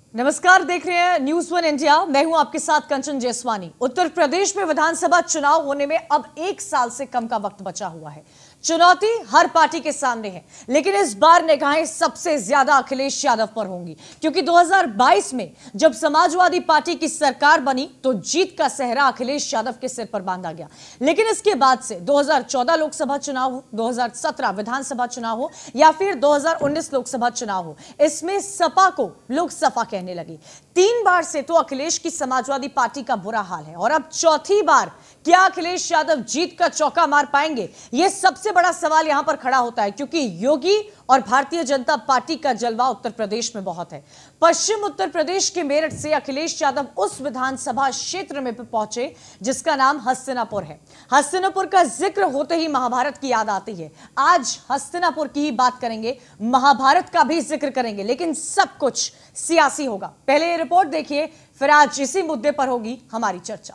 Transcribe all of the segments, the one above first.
नमस्कार, देख रहे हैं न्यूज़ वन इंडिया। मैं हूं आपके साथ कंचन जैसवानी। उत्तर प्रदेश में विधानसभा चुनाव होने में अब 1 साल से कम का वक्त बचा हुआ है। चुनौती हर पार्टी के सामने है, लेकिन इस बार निगाहें सबसे ज्यादा अखिलेश यादव पर होंगी, क्योंकि 2022 में जब समाजवादी पार्टी की सरकार बनी तो जीत का सेहरा अखिलेश यादव के सिर पर बांधा गया। लेकिन इसके बाद से 2014 लोकसभा चुनाव हो, 2017 विधानसभा चुनाव हो या फिर 2019 लोकसभा चुनाव हो, इसमें सपा को लोग सपा कहने लगे। 3 बार से तो अखिलेश की समाजवादी पार्टी का बुरा हाल है, और अब चौथी बार क्या अखिलेश यादव जीत का चौका मार पाएंगे? यह सबसे बड़ा सवाल यहां पर खड़ा होता है, क्योंकि योगी और भारतीय जनता पार्टी का जलवा उत्तर प्रदेश में बहुत है। पश्चिम उत्तर प्रदेश के मेरठ से अखिलेश यादव उस विधानसभा क्षेत्र में पहुंचे जिसका नाम हस्तिनापुर है। हस्तिनापुर का जिक्र होते ही महाभारत की याद आती है। आज हस्तिनापुर की ही बात करेंगे, महाभारत का भी जिक्र करेंगे, लेकिन सब कुछ सियासी होगा। पहले ये रिपोर्ट देखिए, फिर आज इसी मुद्दे पर होगी हमारी चर्चा।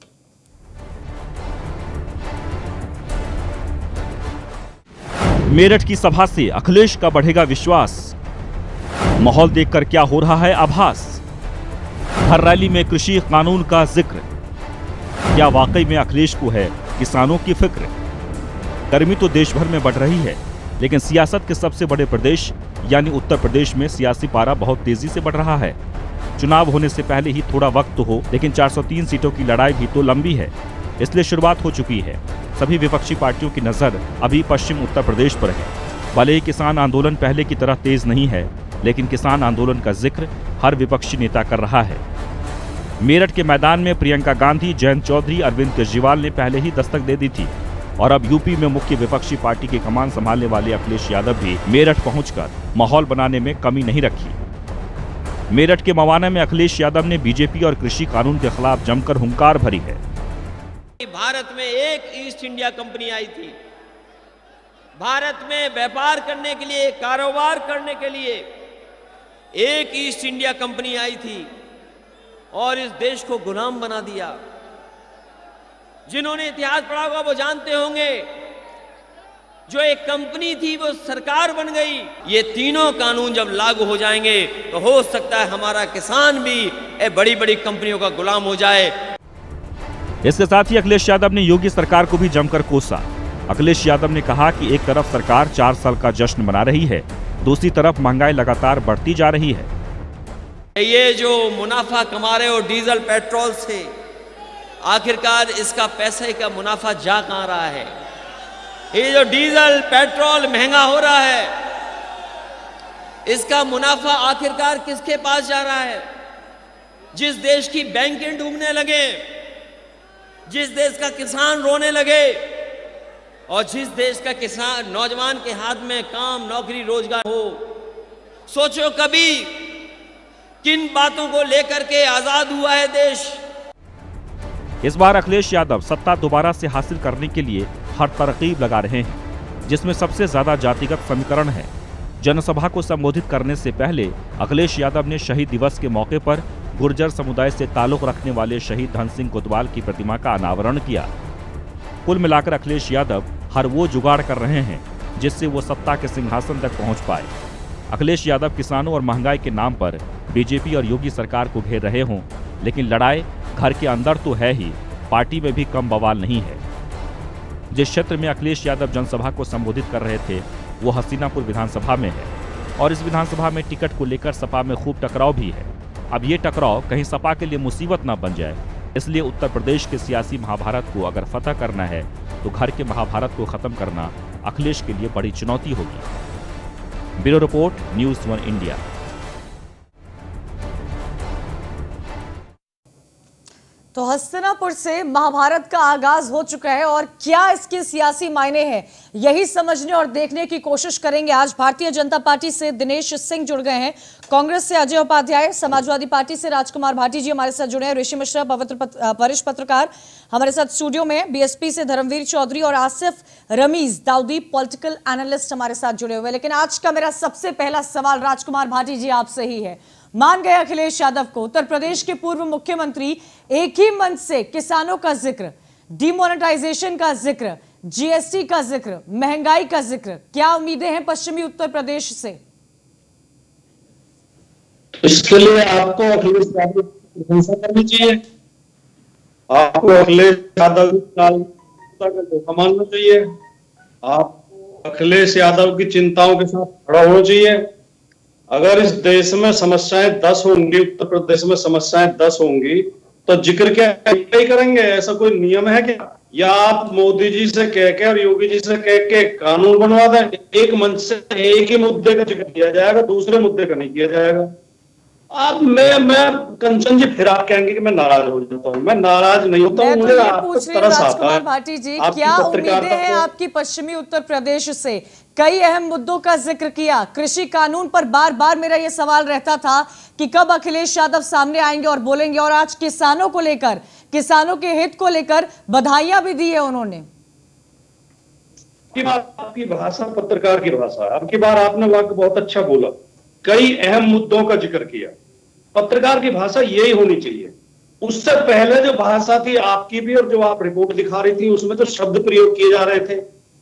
मेरठ की सभा से अखिलेश का बढ़ेगा विश्वास। माहौल देखकर क्या हो रहा है आभास। हर रैली में कृषि कानून का जिक्र। क्या वाकई में अखिलेश को है किसानों की फिक्र? गर्मी तो देश भर में बढ़ रही है, लेकिन सियासत के सबसे बड़े प्रदेश यानी उत्तर प्रदेश में सियासी पारा बहुत तेजी से बढ़ रहा है। चुनाव होने से पहले ही थोड़ा वक्त तो हो, लेकिन 403 सीटों की लड़ाई भी तो लंबी है, इसलिए शुरुआत हो चुकी है। सभी विपक्षी पार्टियों की नजर अभी पश्चिम उत्तर प्रदेश पर है। भले ही किसान आंदोलन पहले की तरह तेज नहीं है, लेकिन किसान आंदोलन का जिक्र हर विपक्षी नेता कर रहा है। मेरठ के मैदान में प्रियंका गांधी, जयंत चौधरी, अरविंद केजरीवाल ने पहले ही दस्तक दे दी थी, और अब यूपी में मुख्य विपक्षी पार्टी की कमान संभालने वाले अखिलेश यादव भी मेरठ पहुंचकर माहौल बनाने में कमी नहीं रखी। मेरठ के मवाना में अखिलेश यादव ने बीजेपी और कृषि कानून के खिलाफ जमकर हुंकार भरी है। भारत में एक ईस्ट इंडिया कंपनी आई थी। भारत में व्यापार करने के लिए, कारोबार करने के लिए एक ईस्ट इंडिया कंपनी आई थी और इस देश को गुलाम बना दिया। जिन्होंने इतिहास पढ़ा होगा वो जानते होंगे, जो एक कंपनी थी वो सरकार बन गई। ये तीनों कानून जब लागू हो जाएंगे तो हो सकता है हमारा किसान भी बड़ी बड़ी कंपनियों का गुलाम हो जाए। इसके साथ ही अखिलेश यादव ने योगी सरकार को भी जमकर कोसा। अखिलेश यादव ने कहा कि एक तरफ सरकार 4 साल का जश्न मना रही है, दूसरी तरफ महंगाई लगातार बढ़ती जा रही है। ये जो मुनाफा कमा रहे हो डीजल पेट्रोल से, आखिरकार इसका पैसे का मुनाफा जा कहां रहा है? ये जो डीजल पेट्रोल महंगा हो रहा है, इसका मुनाफा आखिरकार किसके पास जा रहा है? जिस देश की बैंकें डूबने लगे, जिस देश का किसान रोने लगे, और जिस देश का किसान नौजवान के हाथ में काम, नौकरी, रोजगार हो। सोचो कभी किन बातों को लेकर के आजाद हुआ है देश। इस बार अखिलेश यादव सत्ता दोबारा से हासिल करने के लिए हर तरकीब लगा रहे हैं, जिसमें सबसे ज्यादा जातिगत समीकरण है। जनसभा को संबोधित करने से पहले अखिलेश यादव ने शहीद दिवस के मौके पर गुर्जर समुदाय से ताल्लुक रखने वाले शहीद धन सिंह कोतवाल की प्रतिमा का अनावरण किया। कुल मिलाकर अखिलेश यादव हर वो जुगाड़ कर रहे हैं जिससे वो सत्ता के सिंहासन तक पहुंच पाए। अखिलेश यादव किसानों और महंगाई के नाम पर बीजेपी और योगी सरकार को घेर रहे हों, लेकिन लड़ाई घर के अंदर तो है ही, पार्टी में भी कम बवाल नहीं है। जिस क्षेत्र में अखिलेश यादव जनसभा को संबोधित कर रहे थे वो हस्तिनापुर विधानसभा में है, और इस विधानसभा में टिकट को लेकर सपा में खूब टकराव भी है। अब ये टकराव कहीं सपा के लिए मुसीबत न बन जाए, इसलिए उत्तर प्रदेश के सियासी महाभारत को अगर फतह करना है तो घर के महाभारत को खत्म करना अखिलेश के लिए बड़ी चुनौती होगी। Bureau report, news one India. तो हस्तिनापुर से महाभारत का आगाज हो चुका है, और क्या इसके सियासी मायने हैं यही समझने और देखने की कोशिश करेंगे। आज भारतीय जनता पार्टी से दिनेश सिंह जुड़ गए हैं, कांग्रेस से अजय उपाध्याय, समाजवादी पार्टी से राजकुमार भाटी जी हमारे साथ जुड़े हैं, ऋषि मिश्रा वरिष्ठ पत्रकार हमारे साथ स्टूडियो में, बीएसपी से धर्मवीर चौधरी और आसिफ रमीज दाऊदी पॉलिटिकल एनालिस्ट हमारे साथ जुड़े हुए। लेकिन आज का मेरा सबसे पहला सवाल राजकुमार भाटी जी आपसे ही है। मान गए अखिलेश यादव को, उत्तर प्रदेश के पूर्व मुख्यमंत्री, एक ही मंच से किसानों का जिक्र, डिमोनेटाइजेशन का जिक्र, जीएसटी का जिक्र, महंगाई का जिक्र, क्या उम्मीदें हैं पश्चिमी उत्तर प्रदेश से? इसके लिए आपको अखिलेश यादव की प्रशंसा करनी चाहिए। आपको अखिलेश यादव का धोखा मानना चाहिए। आपको अखिलेश यादव की चिंताओं के साथ खड़ा होना चाहिए। अगर इस देश में समस्याएं 10 होंगी, उत्तर प्रदेश में समस्याएं 10 होंगी, तो जिक्र क्या ही करेंगे? ऐसा कोई नियम है क्या? या आप मोदी जी से कह के और योगी जी से कह के कानून बनवा दें? एक मंच से एक ही मुद्दे का जिक्र किया जाएगा, दूसरे मुद्दे का नहीं किया जाएगा। अब मैं कंचन जी फिर आप कहेंगे कि मैं नाराज हो जाता हूँ। मैं नाराज नहीं होता हूँ। मुझे आपको तरस आता है। भाटी जी, क्या उम्मीदें हैं आपकी पश्चिमी उत्तर प्रदेश से? कई अहम मुद्दों का जिक्र किया। कृषि कानून पर बार बार मेरा यह सवाल रहता था कि कब अखिलेश यादव सामने आएंगे और बोलेंगे, और आज किसानों को लेकर, किसानों के हित को लेकर बधाइयां भी दी है उन्होंने। आपकी भाषा पत्रकार की भाषा। अब की बार आपने वाक्य बहुत अच्छा बोला, कई अहम मुद्दों का जिक्र किया। पत्रकार की भाषा यही होनी चाहिए। उससे पहले जो भाषा थी आपकी भी, और जो आप रिपोर्ट दिखा रही थी, उसमें तो शब्द प्रयोग किए जा रहे थे,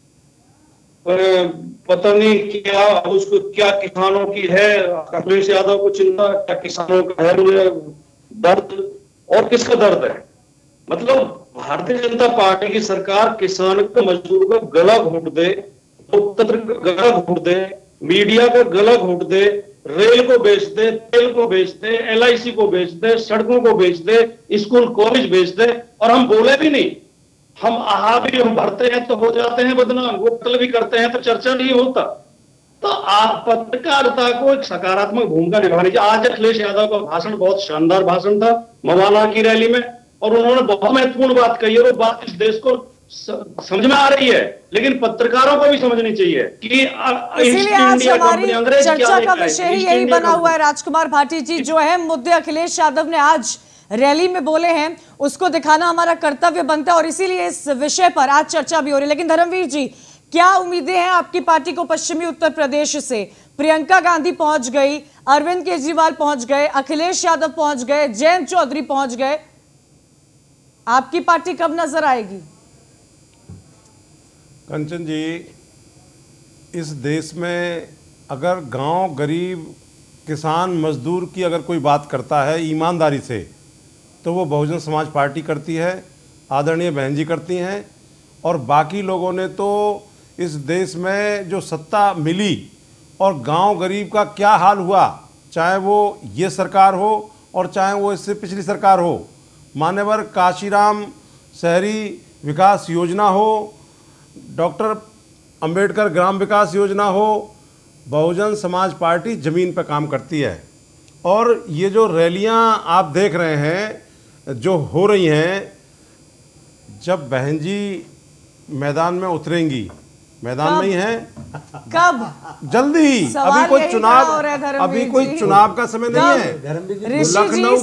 पता नहीं क्या उसको, क्या किसानों की है अखिलेश यादव को चिंता, क्या किसानों का है दर्द, और किसका दर्द है? मतलब भारतीय जनता पार्टी की सरकार किसान का, मजदूर का गला घोट दे, लोकतंत्र का गला घोट दे, मीडिया का गला घोट दे, रेल को बेच दे, तेल को बेच दे, LIC को बेच दे, सड़कों को बेच दे, स्कूल कॉलेज बेच दे, और हम बोले भी नहीं। हम भी हम भरते हैं तो हो जाते हैं बदनाम, वो कत्ल भी करते हैं तो चर्चा नहीं होता। तो आप पत्रकारिता को एक सकारात्मक भूमिका निभानी चाहिए। आज अखिलेश यादव का भाषण बहुत शानदार भाषण था मवाना की रैली में, और उन्होंने बहुत महत्वपूर्ण बात कही, और वो बात इस देश को समझ में आ रही है, लेकिन पत्रकारों को भी समझनी चाहिए कि इसीलिए आज हमारी चर्चा का विषय ही यही बना हुआ है। राजकुमार भाटी जी, जो अहम मुद्दे अखिलेश यादव ने आज रैली में बोले हैं, उसको दिखाना हमारा कर्तव्य बनता है, और इसीलिए इस विषय पर आज चर्चा भी हो रही है। लेकिन धर्मवीर जी, क्या उम्मीदें हैं आपकी पार्टी को पश्चिमी उत्तर प्रदेश से? प्रियंका गांधी पहुंच गई, अरविंद केजरीवाल पहुंच गए, अखिलेश यादव पहुंच गए, जयंत चौधरी पहुंच गए, आपकी पार्टी कब नजर आएगी? कंचन जी, इस देश में अगर गांव, गरीब, किसान, मजदूर की अगर कोई बात करता है ईमानदारी से, तो वो बहुजन समाज पार्टी करती है, आदरणीय बहन जी करती हैं। और बाकी लोगों ने तो इस देश में जो सत्ता मिली और गांव गरीब का क्या हाल हुआ, चाहे वो ये सरकार हो और चाहे वो इससे पिछली सरकार हो, मान्यवर काशीराम शहरी विकास योजना हो, डॉक्टर अंबेडकर ग्राम विकास योजना हो, बहुजन समाज पार्टी ज़मीन पर काम करती है। और ये जो रैलियां आप देख रहे हैं जो हो रही हैं, जब बहन जी मैदान में उतरेंगी, मैदान में ही है, कब? जल्दी ही। अभी कोई चुनाव का समय नहीं है। लखनऊ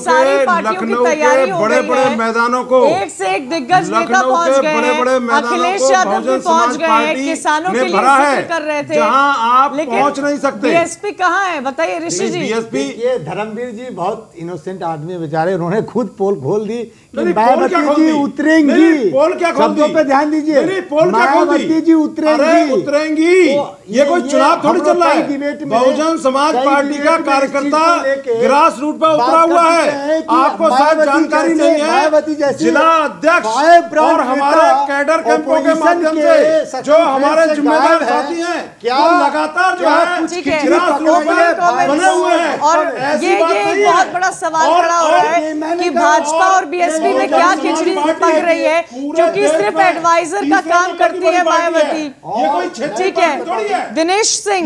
के बड़े बड़े मैदानों को, एक से एक दिग्गज नेता पहुंच गए हैं, बड़े मैदानों अखिलेश को यादव भी पहुंच गए हैं, किसानों के लिए जिक्र कर रहे थे, जहां आप पहुंच नहीं सकते। बीएसपी कहाँ है बताइए ऋषि जी? बीएसपी ये धर्मवीर जी बहुत इनोसेंट आदमी बेचारे, उन्होंने खुद पोल खोल दी। मायावती जी उतरेंगी, पोल क्या शब्दों पे ध्यान दीजिए, मायावती जी उतरेंगी। ये कोई चुनाव थोड़ी चल रहा है। बहुजन समाज पार्टी का कार्यकर्ता ग्रास रूट पर उतरा हुआ है। आपको शायद जानकारी नहीं है, जिला अध्यक्ष और हमारे कैडर कैंपों के माध्यम से जो हमारे जिम्मेदार साथी हैं, वो लगातार जो है ग्रास रूट पर बने हुए हैं। और ये बहुत बड़ा सवाल खड़ा हो रहा है कि भाजपा और बीएसपी में क्या खिचड़ी पक रही है, क्योंकि सिर्फ एडवाइजर का काम करती है मायावती। ठीक है, दिनेश सिंह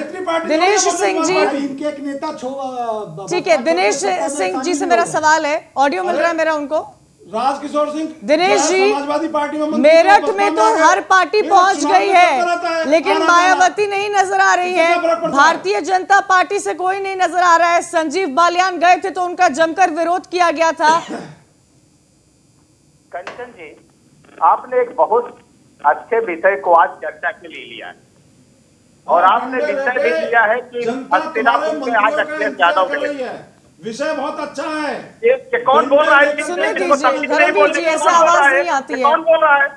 जी, इनके एक नेता ठीक है, दिनेश सिंह जी से मेरा सवाल है, ऑडियो मिल रहा है मेरा उनको। राजकिशोर सिंह, दिनेश जी, मेरठ में तो हर पार्टी पहुंच गई है, लेकिन मायावती नहीं नजर आ रही है, भारतीय जनता पार्टी से कोई नहीं नजर आ रहा है। संजीव बालियान गए थे तो उनका जमकर विरोध किया गया था। कंचन जी, आपने एक बहुत अच्छे विषय को आज चर्चा के लिए लिया है, और आपने विषय भी लिया है कि हस्तिनापुर में आज अखिलेश यादव मिले। विषय बहुत अच्छा है। ये कौन बोल रहा है? सुनिए दीजिए, धर्मवीर जी, ऐसा आवाज नहीं आती है। कौन बोल रहा है?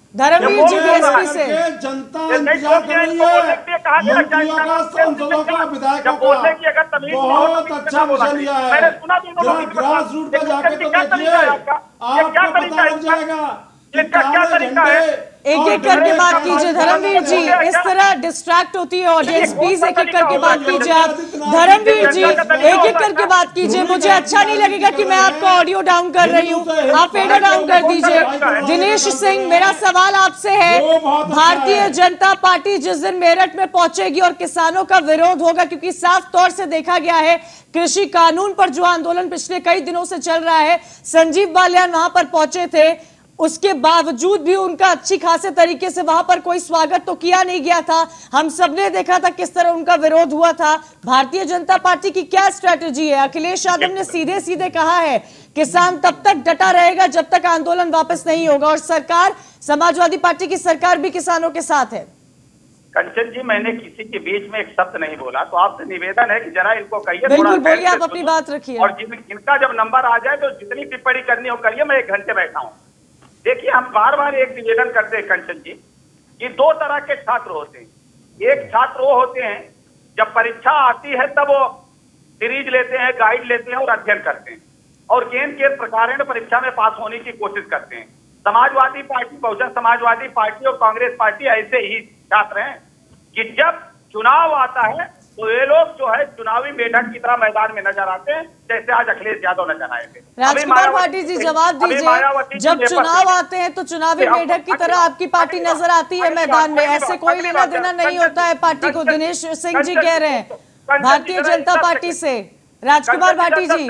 धर्मवीर जी बीएसपी से जनता इंतजार कर रही है। मंत्रियों का, सांसदों का, विधायकों का बहुत अच्छा विषय लिया है। ग्रास रूट पर जाके तो देखिए, आपको पता लग जाएगा कि क्या तरीका है। एक एक करके बात कीजिए धर्मवीर जी, इस तरह डिस्ट्रैक्ट होती है ऑडियंस, प्लीज एक एक करके बात कीजिए आप। धर्मवीर जी एक एक करके बात कीजिए, मुझे अच्छा नहीं लगेगा कि मैं आपको ऑडियो डाउन कर रही हूँ, आप फेडर डाउन कर दीजिए। दिनेश सिंह, मेरा सवाल आपसे है, भारतीय जनता पार्टी जिस दिन मेरठ में पहुंचेगी और किसानों का विरोध होगा, क्योंकि साफ तौर से देखा गया है कृषि कानून पर जो आंदोलन पिछले कई दिनों से चल रहा है, संजीव बालियान वहां पर पहुंचे थे, उसके बावजूद भी उनका अच्छी खासे तरीके से वहां पर कोई स्वागत तो किया नहीं गया था। हम सबने देखा था किस तरह उनका विरोध हुआ था। भारतीय जनता पार्टी की क्या स्ट्रेटजी है? अखिलेश यादव ने सीधे सीधे कहा है किसान तब तक डटा रहेगा जब तक आंदोलन वापस नहीं होगा, और सरकार, समाजवादी पार्टी की सरकार भी किसानों के साथ है। कंचन जी, मैंने किसी के बीच में एक शब्द नहीं बोला, तो आपसे निवेदन है कि जरा इनको कहिए, बिल्कुल बोलिए, आप अपनी बात रखिए। और इनका जब नंबर आ जाए तो जितनी टिप्पणी करनी हो करिए, मैं 1 घंटे बैठा हूँ। देखिए, हम बार बार एक निवेदन करते हैं कंचन जी कि 2 तरह के छात्र होते हैं। एक छात्र वो होते हैं जब परीक्षा आती है तब वो सीरीज लेते हैं, गाइड लेते हैं और अध्ययन करते हैं और गेंद के प्रकार परीक्षा में पास होने की कोशिश करते हैं। समाजवादी पार्टी, बहुजन समाजवादी पार्टी और कांग्रेस पार्टी ऐसे ही छात्र हैं कि जब चुनाव आता है तो ये लोग जो है चुनावी मेढक की तरह मैदान में नजर आते हैं, जैसे आज अखिलेश यादव नजर आए थे। राजकुमार भाटी जी जवाब दीजिए, जब चुनाव आते हैं तो चुनावी मेढक की तरह आपकी पार्टी नजर आती है मैदान में, ऐसे कोई लेना देना नहीं होता है पार्टी को। दिनेश सिंह जी कह रहे हैं भारतीय जनता पार्टी से। राजकुमार भाटी जी,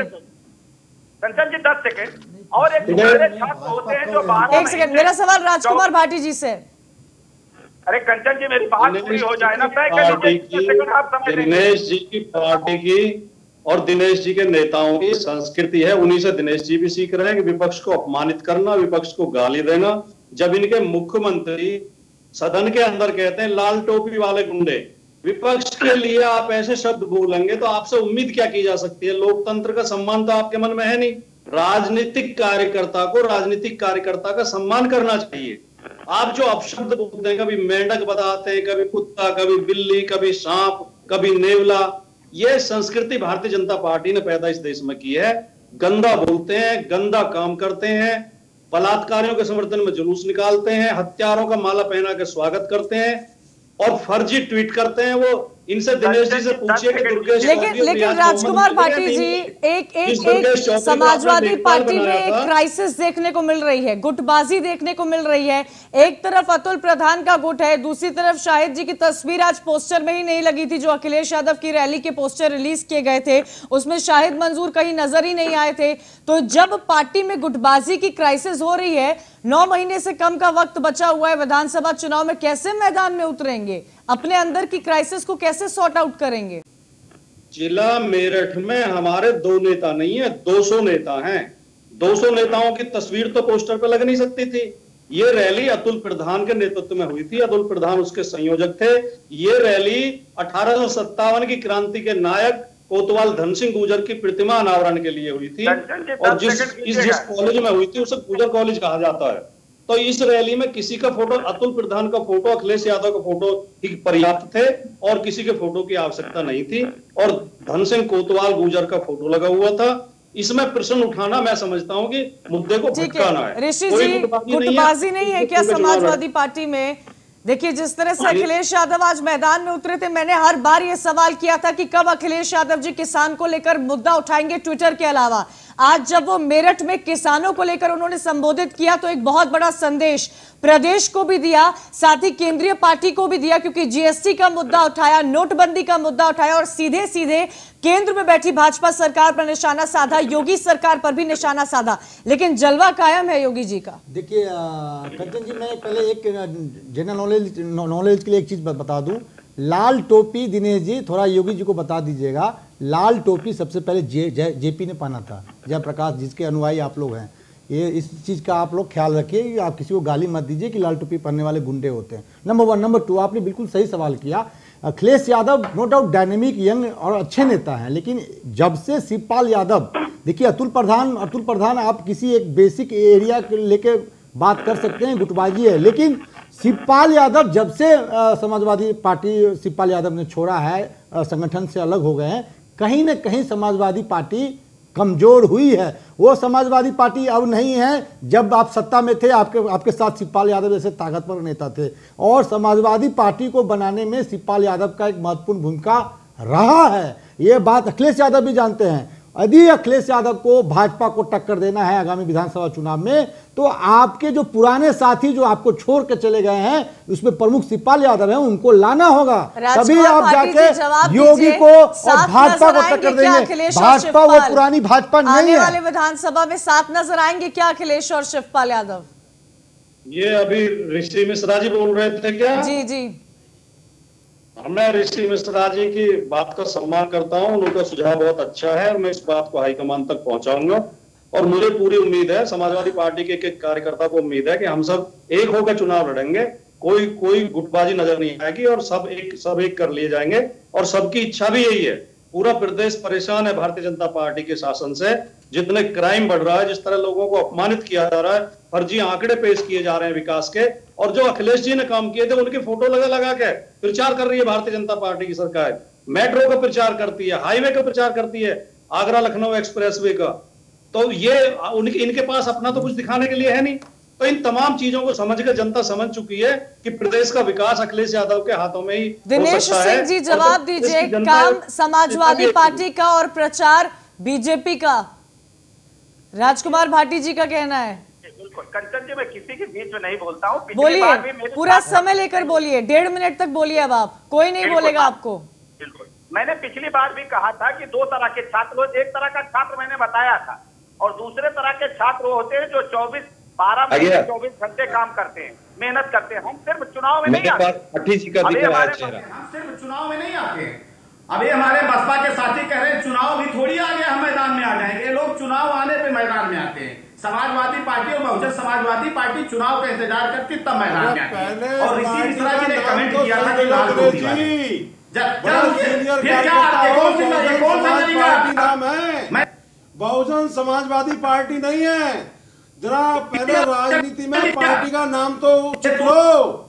कंचन जी 10 सेकेंड। और एक छात्र होते हैं जो 1 सेकेंड, मेरा सवाल राजकुमार भाटी जी से। अरे कंचन जी, मेरी बात पूरी हो जाए ना। दिनेश जी की पार्टी की और दिनेश जी के नेताओं की संस्कृति है, उन्हीं से दिनेश जी भी सीख रहे हैं कि विपक्ष को अपमानित करना, विपक्ष को गाली देना। जब इनके मुख्यमंत्री सदन के अंदर कहते हैं लाल टोपी वाले गुंडे, विपक्ष के लिए आप ऐसे शब्द बोलेंगे तो आपसे उम्मीद क्या की जा सकती है? लोकतंत्र का सम्मान तो आपके मन में है नहीं। राजनीतिक कार्यकर्ता को राजनीतिक कार्यकर्ता का सम्मान करना चाहिए। आप जो अपशब्द बोलते हैं, कभी मेंढक बताते हैं, कभी कुत्ता, कभी बिल्ली, कभी सांप, कभी नेवला, ये संस्कृति भारतीय जनता पार्टी ने पैदा इस देश में की है। गंदा बोलते हैं, गंदा काम करते हैं, बलात्कारियों के समर्थन में जुलूस निकालते हैं, हत्यारों का माला पहना के स्वागत करते हैं और फर्जी ट्वीट करते हैं। वो इनसे दिनेश जी से पूछिए कि दुर्गेश, लेकिन राजकुमार भाटी जी, एक समाजवादी पार्टी में एक क्राइसिस देखने को मिल रही है, गुटबाजी देखने को मिल रही है। एक तरफ अतुल प्रधान का गुट है, दूसरी तरफ शाहिद जी की तस्वीर आज पोस्टर में ही नहीं लगी थी। जो अखिलेश यादव की रैली के पोस्टर रिलीज किए गए थे उसमें शाहिद मंजूर कहीं नजर ही नहीं आए थे। तो जब पार्टी में गुटबाजी की क्राइसिस हो रही है, 9 महीने से कम का वक्त बचा हुआ है विधानसभा चुनाव में, कैसे मैदान में उतरेंगे? अपने अंदर की क्राइसिस को कैसे सॉर्ट आउट करेंगे? जिला मेरठ में हमारे 2 नेता नहीं है, 200 नेता हैं। 200 नेताओं की तस्वीर तो पोस्टर पे लग नहीं सकती थी। ये रैली अतुल प्रधान के नेतृत्व में हुई थी, अतुल प्रधान उसके संयोजक थे। ये रैली 1857 की क्रांति के नायक कोतवाल धन सिंह गुर्जर की प्रतिमा अनावरण के लिए हुई थी और जिस कॉलेज में हुई थी उसे गुर्जर कॉलेज कहा जाता है। तो इस रैली में किसी का फोटो, अतुल प्रधान का फोटो, अखिलेश यादव का फोटो ही पर्याप्त थे और किसी के फोटो की आवश्यकता नहीं थी और धन सिंह कोतवाल गुर्जर का फोटो लगा हुआ था। इसमें प्रश्न उठाना मैं समझता हूं कि मुद्दे को भटकाना है। ऋषि जी, गुटबाजी नहीं है क्या समाजवादी पार्टी में? देखिए, जिस तरह से अखिलेश यादव आज मैदान में उतरे थे, मैंने हर बार ये सवाल किया था कि कब अखिलेश यादव जी किसान को लेकर मुद्दा उठाएंगे ट्विटर के अलावा। आज जब वो मेरठ में किसानों को लेकर उन्होंने संबोधित किया तो एक बहुत बड़ा संदेश प्रदेश को भी दिया, साथ ही केंद्रीय पार्टी को भी दिया, क्योंकि जीएसटी का मुद्दा उठाया, नोटबंदी का मुद्दा उठाया और सीधे सीधे केंद्र में बैठी भाजपा सरकार पर निशाना साधा, योगी सरकार पर भी निशाना साधा, लेकिन जलवा कायम है योगी जी का। देखिए कंचन जी, मैं पहले एक जनरल नॉलेज के लिए एक चीज बता दूं। लाल टोपी, दिनेश जी थोड़ा योगी जी को बता दीजिएगा, लाल टोपी सबसे पहले जेपी ने पहना था, जयप्रकाश जिसके अनुयायी आप लोग हैं। ये इस चीज़ का आप लोग ख्याल रखिए कि आप किसी को गाली मत दीजिए कि लाल टोपी पहनने वाले गुंडे होते हैं। नंबर 1। नंबर 2, आपने बिल्कुल सही सवाल किया। Akhilesh Yadav no doubt dynamic, young और अच्छे नेता हैं, लेकिन जब से शिवपाल यादव, देखिए अतुल प्रधान आप किसी एक बेसिक एरिया के लेके बात कर सकते हैं, गुटबाजी है। लेकिन शिवपाल यादव जब से समाजवादी पार्टी शिवपाल यादव ने छोड़ा है, संगठन से अलग हो गए हैं, कहीं ना कहीं समाजवादी पार्टी कमजोर हुई है। वो समाजवादी पार्टी अब नहीं है जब आप सत्ता में थे, आपके साथ शिवपाल यादव जैसे ताकतवर नेता थे, और समाजवादी पार्टी को बनाने में शिवपाल यादव का एक महत्वपूर्ण भूमिका रहा है। ये बात अखिलेश यादव भी जानते हैं। यदि अखिलेश यादव को भाजपा को टक्कर देना है आगामी विधानसभा चुनाव में, तो आपके जो पुराने साथी जो आपको छोड़ के चले गए हैं, उसमें प्रमुख शिवपाल यादव हैं, उनको लाना होगा, तभी आप जाके योगी को और भाजपा को टक्कर देंगे। भाजपा वो पुरानी भाजपा नहीं है। आने वाले विधानसभा में साथ नजर आएंगे क्या अखिलेश और शिवपाल यादव? ये अभी ऋषि मिश्रा जी बोल रहे थे क्या? जी जी, मैं ऋषि मिश्रा जी की बात का सम्मान करता हूं, उनका सुझाव बहुत अच्छा है और मैं इस बात को हाईकमान तक पहुंचाऊंगा। और मुझे पूरी उम्मीद है, समाजवादी पार्टी के एक कार्यकर्ता को उम्मीद है कि हम सब एक होकर चुनाव लड़ेंगे, कोई गुटबाजी नजर नहीं आएगी और सब एक कर लिए जाएंगे। और सबकी इच्छा भी यही है। पूरा प्रदेश परेशान है भारतीय जनता पार्टी के शासन से। जितने क्राइम बढ़ रहा है, जिस तरह लोगों को अपमानित किया जा रहा है, फर्जी आंकड़े पेश किए जा रहे हैं विकास के, और जो अखिलेश जी ने काम किए थे उनके फोटो लगा के प्रचार कर रही है भारतीय जनता पार्टी की सरकार। मेट्रो का प्रचार करती है, हाईवे का प्रचार करती है, आगरा लखनऊ एक्सप्रेसवे का। तो ये इनके पास अपना तो कुछ दिखाने के लिए है नहीं। तो इन तमाम चीजों को समझकर जनता समझ चुकी है कि प्रदेश का विकास अखिलेश यादव के हाथों में ही दिनेश सिंह जी जवाब दीजिए, काम समाजवादी पार्टी का और प्रचार बीजेपी का, राजकुमार भाटी जी का कहना है। बिल्कुल कंचन जी, मैं किसी के बीच में नहीं बोलता हूँ। बोलिए, पूरा समय लेकर बोलिए, 1.5 मिनट तक बोलिए। अब आप, कोई नहीं बोलेगा आपको। बिल्कुल, मैंने पिछली बार भी कहा था कि 2 तरह के छात्र, एक तरह का छात्र मैंने बताया था, और दूसरे तरह के छात्र होते हैं जो 12 महीने 24 घंटे काम करते हैं, मेहनत करते हैं। हम सिर्फ चुनाव में नहीं आते, हम सिर्फ चुनाव में नहीं आते हैं। अभी हमारे बसपा के साथी कह रहे हैं चुनाव भी थोड़ी आ गया, हम मैदान में आ जाएंगे। ये लोग चुनाव आने पे मैदान में आते हैं। समाजवादी पार्टी और बहुजन समाजवादी पार्टी चुनाव का इंतजार करती तब मैदान में आती है। और ऋषि मिश्रा जी ने कमेंट किया था कि लाल टोपी वाले बहुजन समाजवादी पार्टी नहीं है। जरा पहले राजनीति में पार्टी का नाम तो उचित लो।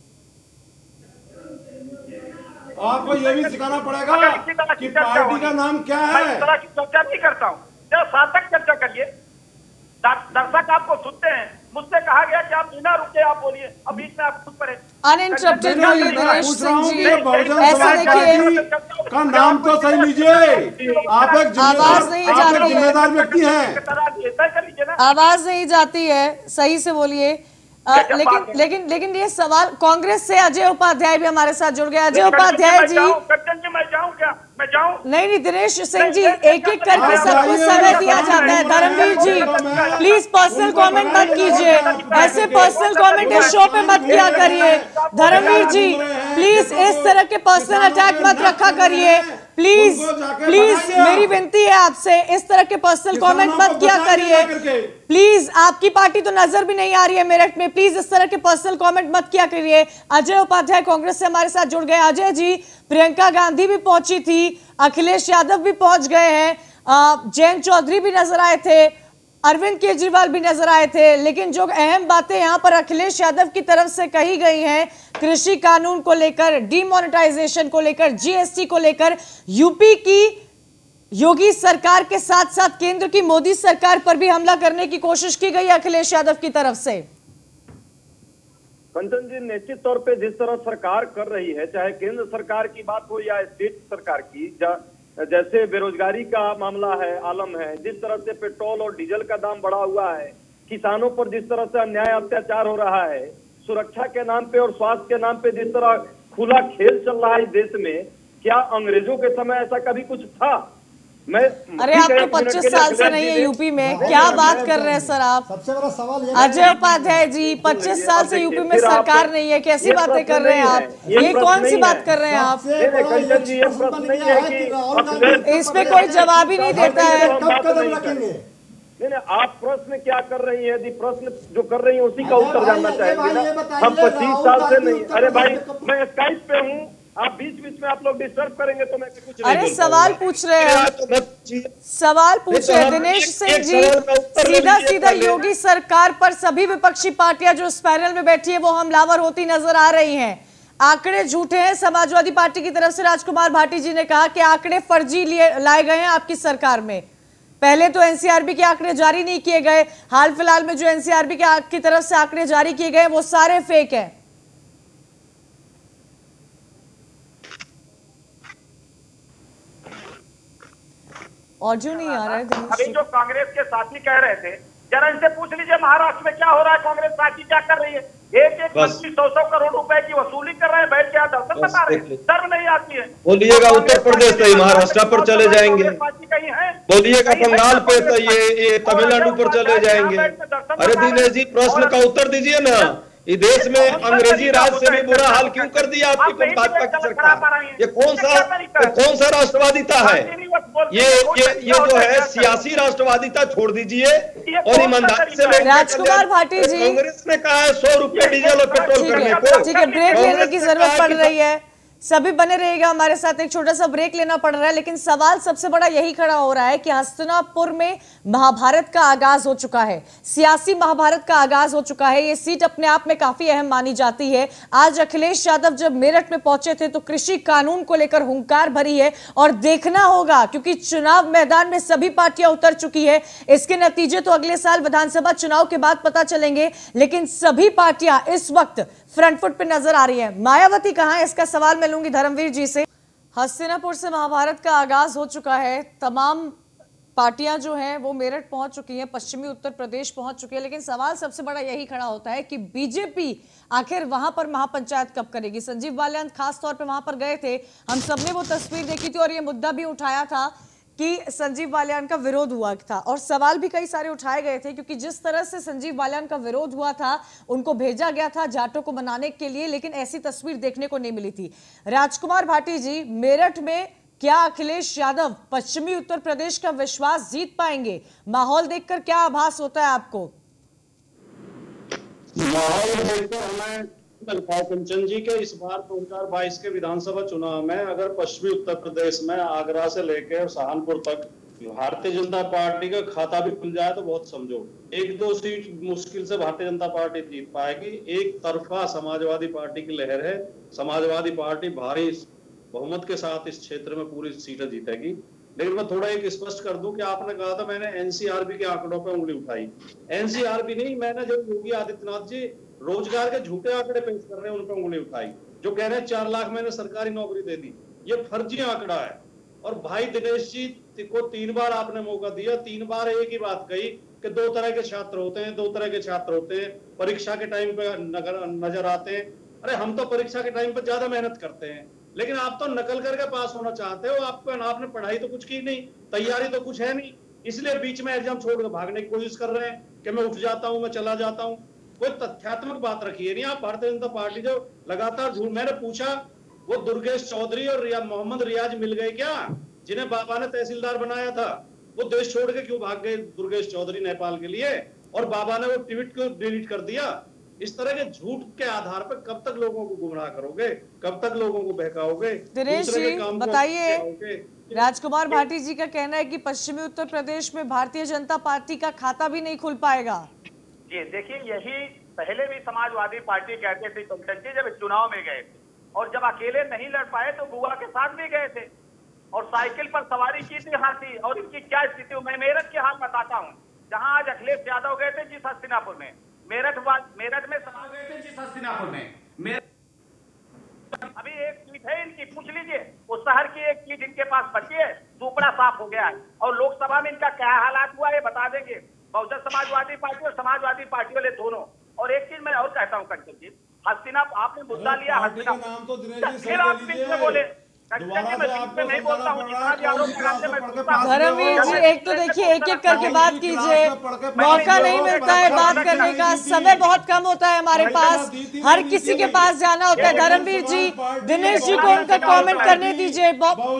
आपको ये भी सिखाना पड़ेगा कि पार्टी का नाम क्या है। मैं इस तरह की चर्चा नहीं करता हूँ, जरा सार्थक चर्चा करिए। दर्शक आपको सुनते हैं, मुझसे कहा गया कि आप बिना रुके आप बोलिए, अब बीच में आप खुद पढ़े अनइंटरप्टेड बोलिए। दिनेश सिंह जी, ऐसा देखिए, का नाम तो सही लीजिए। आप एक जिम्मेदार व्यक्ति हैं, आवाज नहीं जाती है, सही से बोलिए। लेकिन ये सवाल, कांग्रेस से अजय उपाध्याय भी हमारे साथ जुड़ गए। अजय उपाध्याय जी, मैं जाऊं क्या? मैं जाऊं? नहीं दिनेश सिंह जी, एक एक करके सबको समय दिया जाता है। Dharmveer ji please personal comment मत कीजिए, ऐसे पर्सनल कमेंट इस शो पे मत किया करिए। धर्मवीर जी प्लीज इस तरह के पर्सनल अटैक मत रखा करिए। प्लीज मेरी विनती है आपसे, इस तरह के पर्सनल कमेंट मत किया करिए। प्लीज, आपकी पार्टी तो नजर भी नहीं आ रही है मेरठ में, प्लीज इस तरह के पर्सनल कमेंट मत किया करिए। अजय उपाध्याय कांग्रेस से हमारे साथ जुड़ गए। अजय जी, प्रियंका गांधी भी पहुंची थी, अखिलेश यादव भी पहुंच गए हैं, जयंत चौधरी भी नजर आए थे, अरविंद केजरीवाल भी नजर आए थे, लेकिन जो अहम बातें यहां पर अखिलेश यादव की तरफ से कही गई हैं, कृषि कानून को लेकर, डीमोनेटाइजेशन को लेकर, जीएसटी को लेकर, यूपी की योगी सरकार के साथ साथ केंद्र की मोदी सरकार पर भी हमला करने की कोशिश की गई अखिलेश यादव की तरफ से। कंचन जी, निश्चित तौर पे जिस तरह सरकार कर रही है, चाहे केंद्र सरकार की बात हो या स्टेट सरकार की, जैसे बेरोजगारी का मामला है, आलम है, जिस तरह से पेट्रोल और डीजल का दाम बढ़ा हुआ है, किसानों पर जिस तरह से अन्याय अत्याचार हो रहा है, सुरक्षा के नाम पे और स्वास्थ्य के नाम पे जिस तरह खुला खेल चल रहा है इस देश में, क्या अंग्रेजों के समय ऐसा कभी कुछ था? अरे आप तो 25 साल से नहीं है यूपी में, क्या बात कर रहे हैं सर आप? सबसे बड़ा सवाल अजय उपाध्याय जी, 25 साल से यूपी में सरकार नहीं है, कैसी बातें कर रहे हैं आप? ये कौन सी बात कर रहे हैं आप? इस पे कोई जवाब ही नहीं देता है। नहीं, आप प्रश्न क्या कर रही है? यदि प्रश्न जो कर रही है उसी का उत्तर जानना चाहेंगे ना। हम 25 साल से नहीं। अरे भाई, मैं स्काइप पे हूँ, आप बीच बीच में आप लोग डिस्टर्ब करेंगे तो मैं कुछ नहीं अरे बोल सवाल पाऊंगा। पूछ रहे हैं, सवाल पूछ रहे हैं दिनेश सिंह जी। सीधा सीधा योगी सरकार पर सभी विपक्षी पार्टियां जो इस पैनल में बैठी है वो हमलावर होती नजर आ रही हैं। आंकड़े झूठे हैं। समाजवादी पार्टी की तरफ से राजकुमार भाटी जी ने कहा कि आंकड़े फर्जी लाए गए हैं आपकी सरकार में। पहले तो एनसीआरबी के आंकड़े जारी नहीं किए गए, हाल फिलहाल में जो एनसीआरबी की तरफ से आंकड़े जारी किए गए वो सारे फेक हैं। ऑडियो नहीं आ रहा है। अभी जो कांग्रेस के साथी कह रहे थे, जरा इनसे पूछ लीजिए महाराष्ट्र में क्या हो रहा है, कांग्रेस पार्टी क्या कर रही है। एक एक मंत्री 100-100 करोड़ रुपए की वसूली कर रहे हैं, बैठ के यहाँ दर्शन बता रहे हैं, शर्म नहीं आती है। बोलिएगा उत्तर प्रदेश पे, महाराष्ट्र पर चले जाएंगे, बोलिएगा बंगाल पे, तो ये तमिलनाडु पर चले जाएंगे। अरे दिनेश जी प्रश्न का उत्तर दीजिए ना। ये देश में अंग्रेजी राज से भी बुरा हाल क्यों कर दिया आपकी भाजपा की सरकार? ये कौन सा राष्ट्रवादिता है? ये जो है सियासी राष्ट्रवादिता छोड़ दीजिए और ईमानदारी से। राजकुमार भाटी जी, कांग्रेस ने कहा है 100 रुपए डीजल और पेट्रोल करने को। ठीक है, ब्रेक लेने की जरूरत पड़ रही है, सभी बने रहेगा हमारे साथ। एक छोटा सा ब्रेक लेना पड़ रहा है, लेकिन सवाल सबसे बड़ा यही खड़ा हो रहा है कि हस्तिनापुर में महाभारत का आगाज हो चुका है, सियासी महाभारत का आगाज हो चुका है। ये सीट अपने आप में काफी अहम मानी जाती है। आज अखिलेश यादव जब मेरठ में पहुंचे थे तो कृषि कानून को लेकर हुंकार भरी है और देखना होगा, क्योंकि चुनाव मैदान में सभी पार्टियां उतर चुकी है। इसके नतीजे तो अगले साल विधानसभा चुनाव के बाद पता चलेंगे, लेकिन सभी पार्टियां इस वक्त फ्रंट फुट पे नजर आ रही है। मायावती कहां है, इसका सवाल मैं लूंगी धर्मवीर जी से। हस्तिनापुर से महाभारत का आगाज हो चुका है, तमाम पार्टियां जो हैं वो मेरठ पहुंच चुकी हैं, पश्चिमी उत्तर प्रदेश पहुंच चुकी है, लेकिन सवाल सबसे बड़ा यही खड़ा होता है कि बीजेपी आखिर वहां पर महापंचायत कब करेगी। संजीव बालियान खास तौर पे वहां पर गए थे, हम सबने वो तस्वीर देखी थी और ये मुद्दा भी उठाया था कि संजीव बालियान का विरोध हुआ था और सवाल भी कई सारे उठाए गए थे, क्योंकि जिस तरह से संजीव बालियान का विरोध हुआ था, उनको भेजा गया था जाटों को मनाने के लिए, लेकिन ऐसी तस्वीर देखने को नहीं मिली थी। राजकुमार भाटी जी, मेरठ में क्या अखिलेश यादव पश्चिमी उत्तर प्रदेश का विश्वास जीत पाएंगे? माहौल देखकर क्या आभास होता है आपको? माहौल देखकर हमें कंचन जी के इस बार 2022 के विधानसभा चुनाव में अगर पश्चिमी उत्तर प्रदेश में आगरा से लेकर सहारनपुर तक भारतीय जनता पार्टी का खाता भी खुल जाए तो बहुत समझो 1-2 सीट मुश्किल से भारतीय जनता पार्टी जीत पाएगी। एक तरफा समाजवादी पार्टी की लहर है, समाजवादी पार्टी भारी बहुमत के साथ इस क्षेत्र में पूरी सीटें जीतेगी। लेकिन मैं थोड़ा एक स्पष्ट कर दूं कि आपने कहा था मैंने एनसीआरबी के आंकड़ों पर उंगली उठाई। एनसीआरबी नहीं, मैंने जब योगी आदित्यनाथ जी रोजगार के झूठे आंकड़े पेश कर रहे हैं उन पर उंगली उठाई, जो कह रहे हैं 4 लाख मैंने सरकारी नौकरी दे दी। ये फर्जी आंकड़ा है। और भाई दिनेश जी को 3 बार आपने मौका दिया, 3 बार एक ही बात कही कि 2 तरह के छात्र होते हैं, 2 तरह के छात्र होते हैं, परीक्षा के टाइम पे नजर आते हैं। अरे हम तो परीक्षा के टाइम पर ज्यादा मेहनत करते हैं, लेकिन आप तो नकल करके पास होना चाहते हो। आपने पढ़ाई तो कुछ की नहीं, तैयारी तो कुछ है नहीं, इसलिए बीच में एग्जाम छोड़कर भागने की कोशिश कर रहे हैं कि मैं उठ जाता हूं, मैं चला जाता हूं। कोई तथ्यात्मक बात रखिए नहीं आप। भारतीय जनता पार्टी जो लगातार झूठ, मैंने पूछा वो दुर्गेश चौधरी और मोहम्मद रियाज मिल गए क्या, जिन्हें बाबा ने तहसीलदार बनाया था? वो देश छोड़ के क्यों भाग गए दुर्गेश चौधरी नेपाल के लिए, और बाबा ने वो ट्वीट को डिलीट कर दिया? इस तरह के झूठ के आधार पर कब तक लोगों को गुमराह करोगे, कब तक लोगों को बहकाओगे? दिनेश जी बताइए, राजकुमार भाटी जी का कहना है कि पश्चिमी उत्तर प्रदेश में भारतीय जनता पार्टी का खाता भी नहीं खुल पाएगा। जी देखिए, यही पहले भी समाजवादी पार्टी कहते थे कंचन जी, जब चुनाव में गए थे और जब अकेले नहीं लड़ पाए तो बुआ के साथ भी गए थे और साइकिल पर सवारी की थी हाथी। और इनकी क्या स्थिति, मैं मेरठ के हाल बताता हूँ, जहां आज अखिलेश यादव गए थे जिस हस्तिनापुर में, मेरठ में सभा गए थे जिस हस्तिनापुर में। अभी एक सीट है इनकी, पूछ लीजिए उस शहर की एक सीट इनके पास बची है, सुपड़ा साफ हो गया है। और लोकसभा में इनका क्या हालात हुआ है बता देंगे, बहुजन समाजवादी पार्टी और समाजवादी पार्टी वाले दोनों। और एक चीज मैं और कहता हूँ कंचन जी, हस्तिनापुर आपने मुद्दा लिया, हस्तिनापुर फिर आप बीच में बोले, कंचन जी मैं नहीं बोलता हूँ, जितना भी आरोप लगाते मैं सुनता हूँ। धर्मवीर जी, एक तो देखिए एक एक करके बात कीजिए, मौका नहीं मिलता है बात करने का, समय बहुत कम होता है हमारे पास, हर किसी के पास जाना होता है। धर्मवीर जी, दिनेश जी को उनका कमेंट करने दीजिए।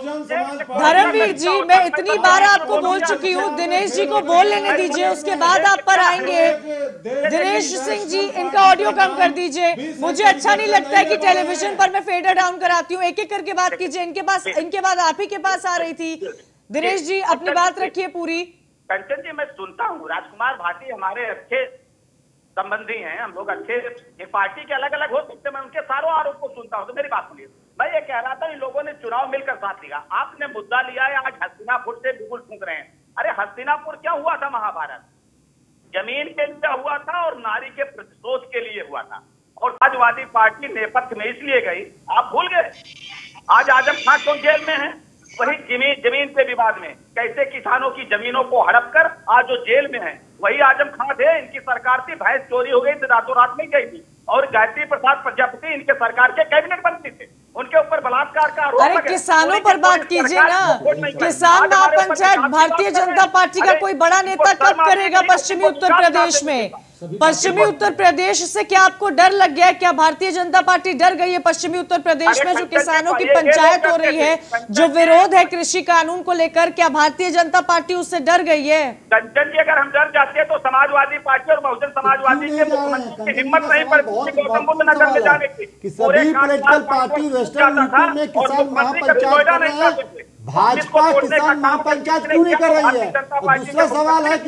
धर्मवीर जी, मैं इतनी बार आपको बोल चुकी हूँ, दिनेश जी को बोल लेने दीजिए, उसके बाद आप पर आएंगे। दिनेश सिंह जी, इनका ऑडियो कम कर दीजिए, मुझे अच्छा नहीं लगता है कि टेलीविजन पर मैं फेडर डाउन कराती हूँ। एक एक करके बात कीजिए, इनके बाद आप ही के पास आ रही थी। दिनेश जी, अपनी बात रखिए पूरी। कंचन जी मैं सुनता हूँ, राजकुमार भाटी हमारे अच्छे संबंधी हैं, हम लोग अच्छे, ये पार्टी के अलग अलग हो सकते हैं, मैं उनके सारों आरोप को सुनता हूँ। तो मेरी बात सुनिए, मैं ये कह रहा था इन लोगों ने चुनाव मिलकर साथ लिया, आपने मुद्दा लिया है आज हस्तिनापुर से बिल्कुल ठूक रहे हैं। अरे हस्तिनापुर क्या हुआ था? महाभारत जमीन के लिए हुआ था और नारी के प्रतिशोध के लिए हुआ था, और समाजवादी पार्टी नेपथ्य में इसलिए गई, आप भूल गए। आज आजम खान क्यों जेल में है? वही जमीन के विवाद में कैसे किसानों की जमीनों को हड़प कर आज जो जेल में है वही आजम खान थे। इनकी सरकार थी, भैंस चोरी हो गई थी, रातों रात नहीं गई थी, और गायत्री प्रसाद प्रजापति इनके सरकार के कैबिनेट मंत्री थे, उनके ऊपर बलात्कार का आरोप। अरे किसानों पर बात कीजिए ना, किसान महापंचायत भारतीय जनता पार्टी का कोई बड़ा नेता कब करेगा पश्चिमी उत्तर प्रदेश में? पश्चिमी उत्तर प्रदेश से क्या आपको डर लग गया है? क्या भारतीय जनता पार्टी डर गई है पश्चिमी उत्तर प्रदेश में? जो किसानों की पंचायत हो रही है, जो विरोध है कृषि कानून को लेकर, क्या भारतीय जनता पार्टी उससे डर गई है? कंचन जी, अगर हम डर जाते हैं तो समाजवादी पार्टी और बहुजन समाजवादी के मुख्यमंत्री की हिम्मत नहीं पड़ती गौतम बुद्ध नगर में जाने की। सभी पॉलिटिकल पार्टी वेस्टर्न यूपी में किसान महापंचायत कर रहे हैं, भाजपा किसान महापंचायत क्यों नहीं कर रही है? और दूसरा सवाल है कि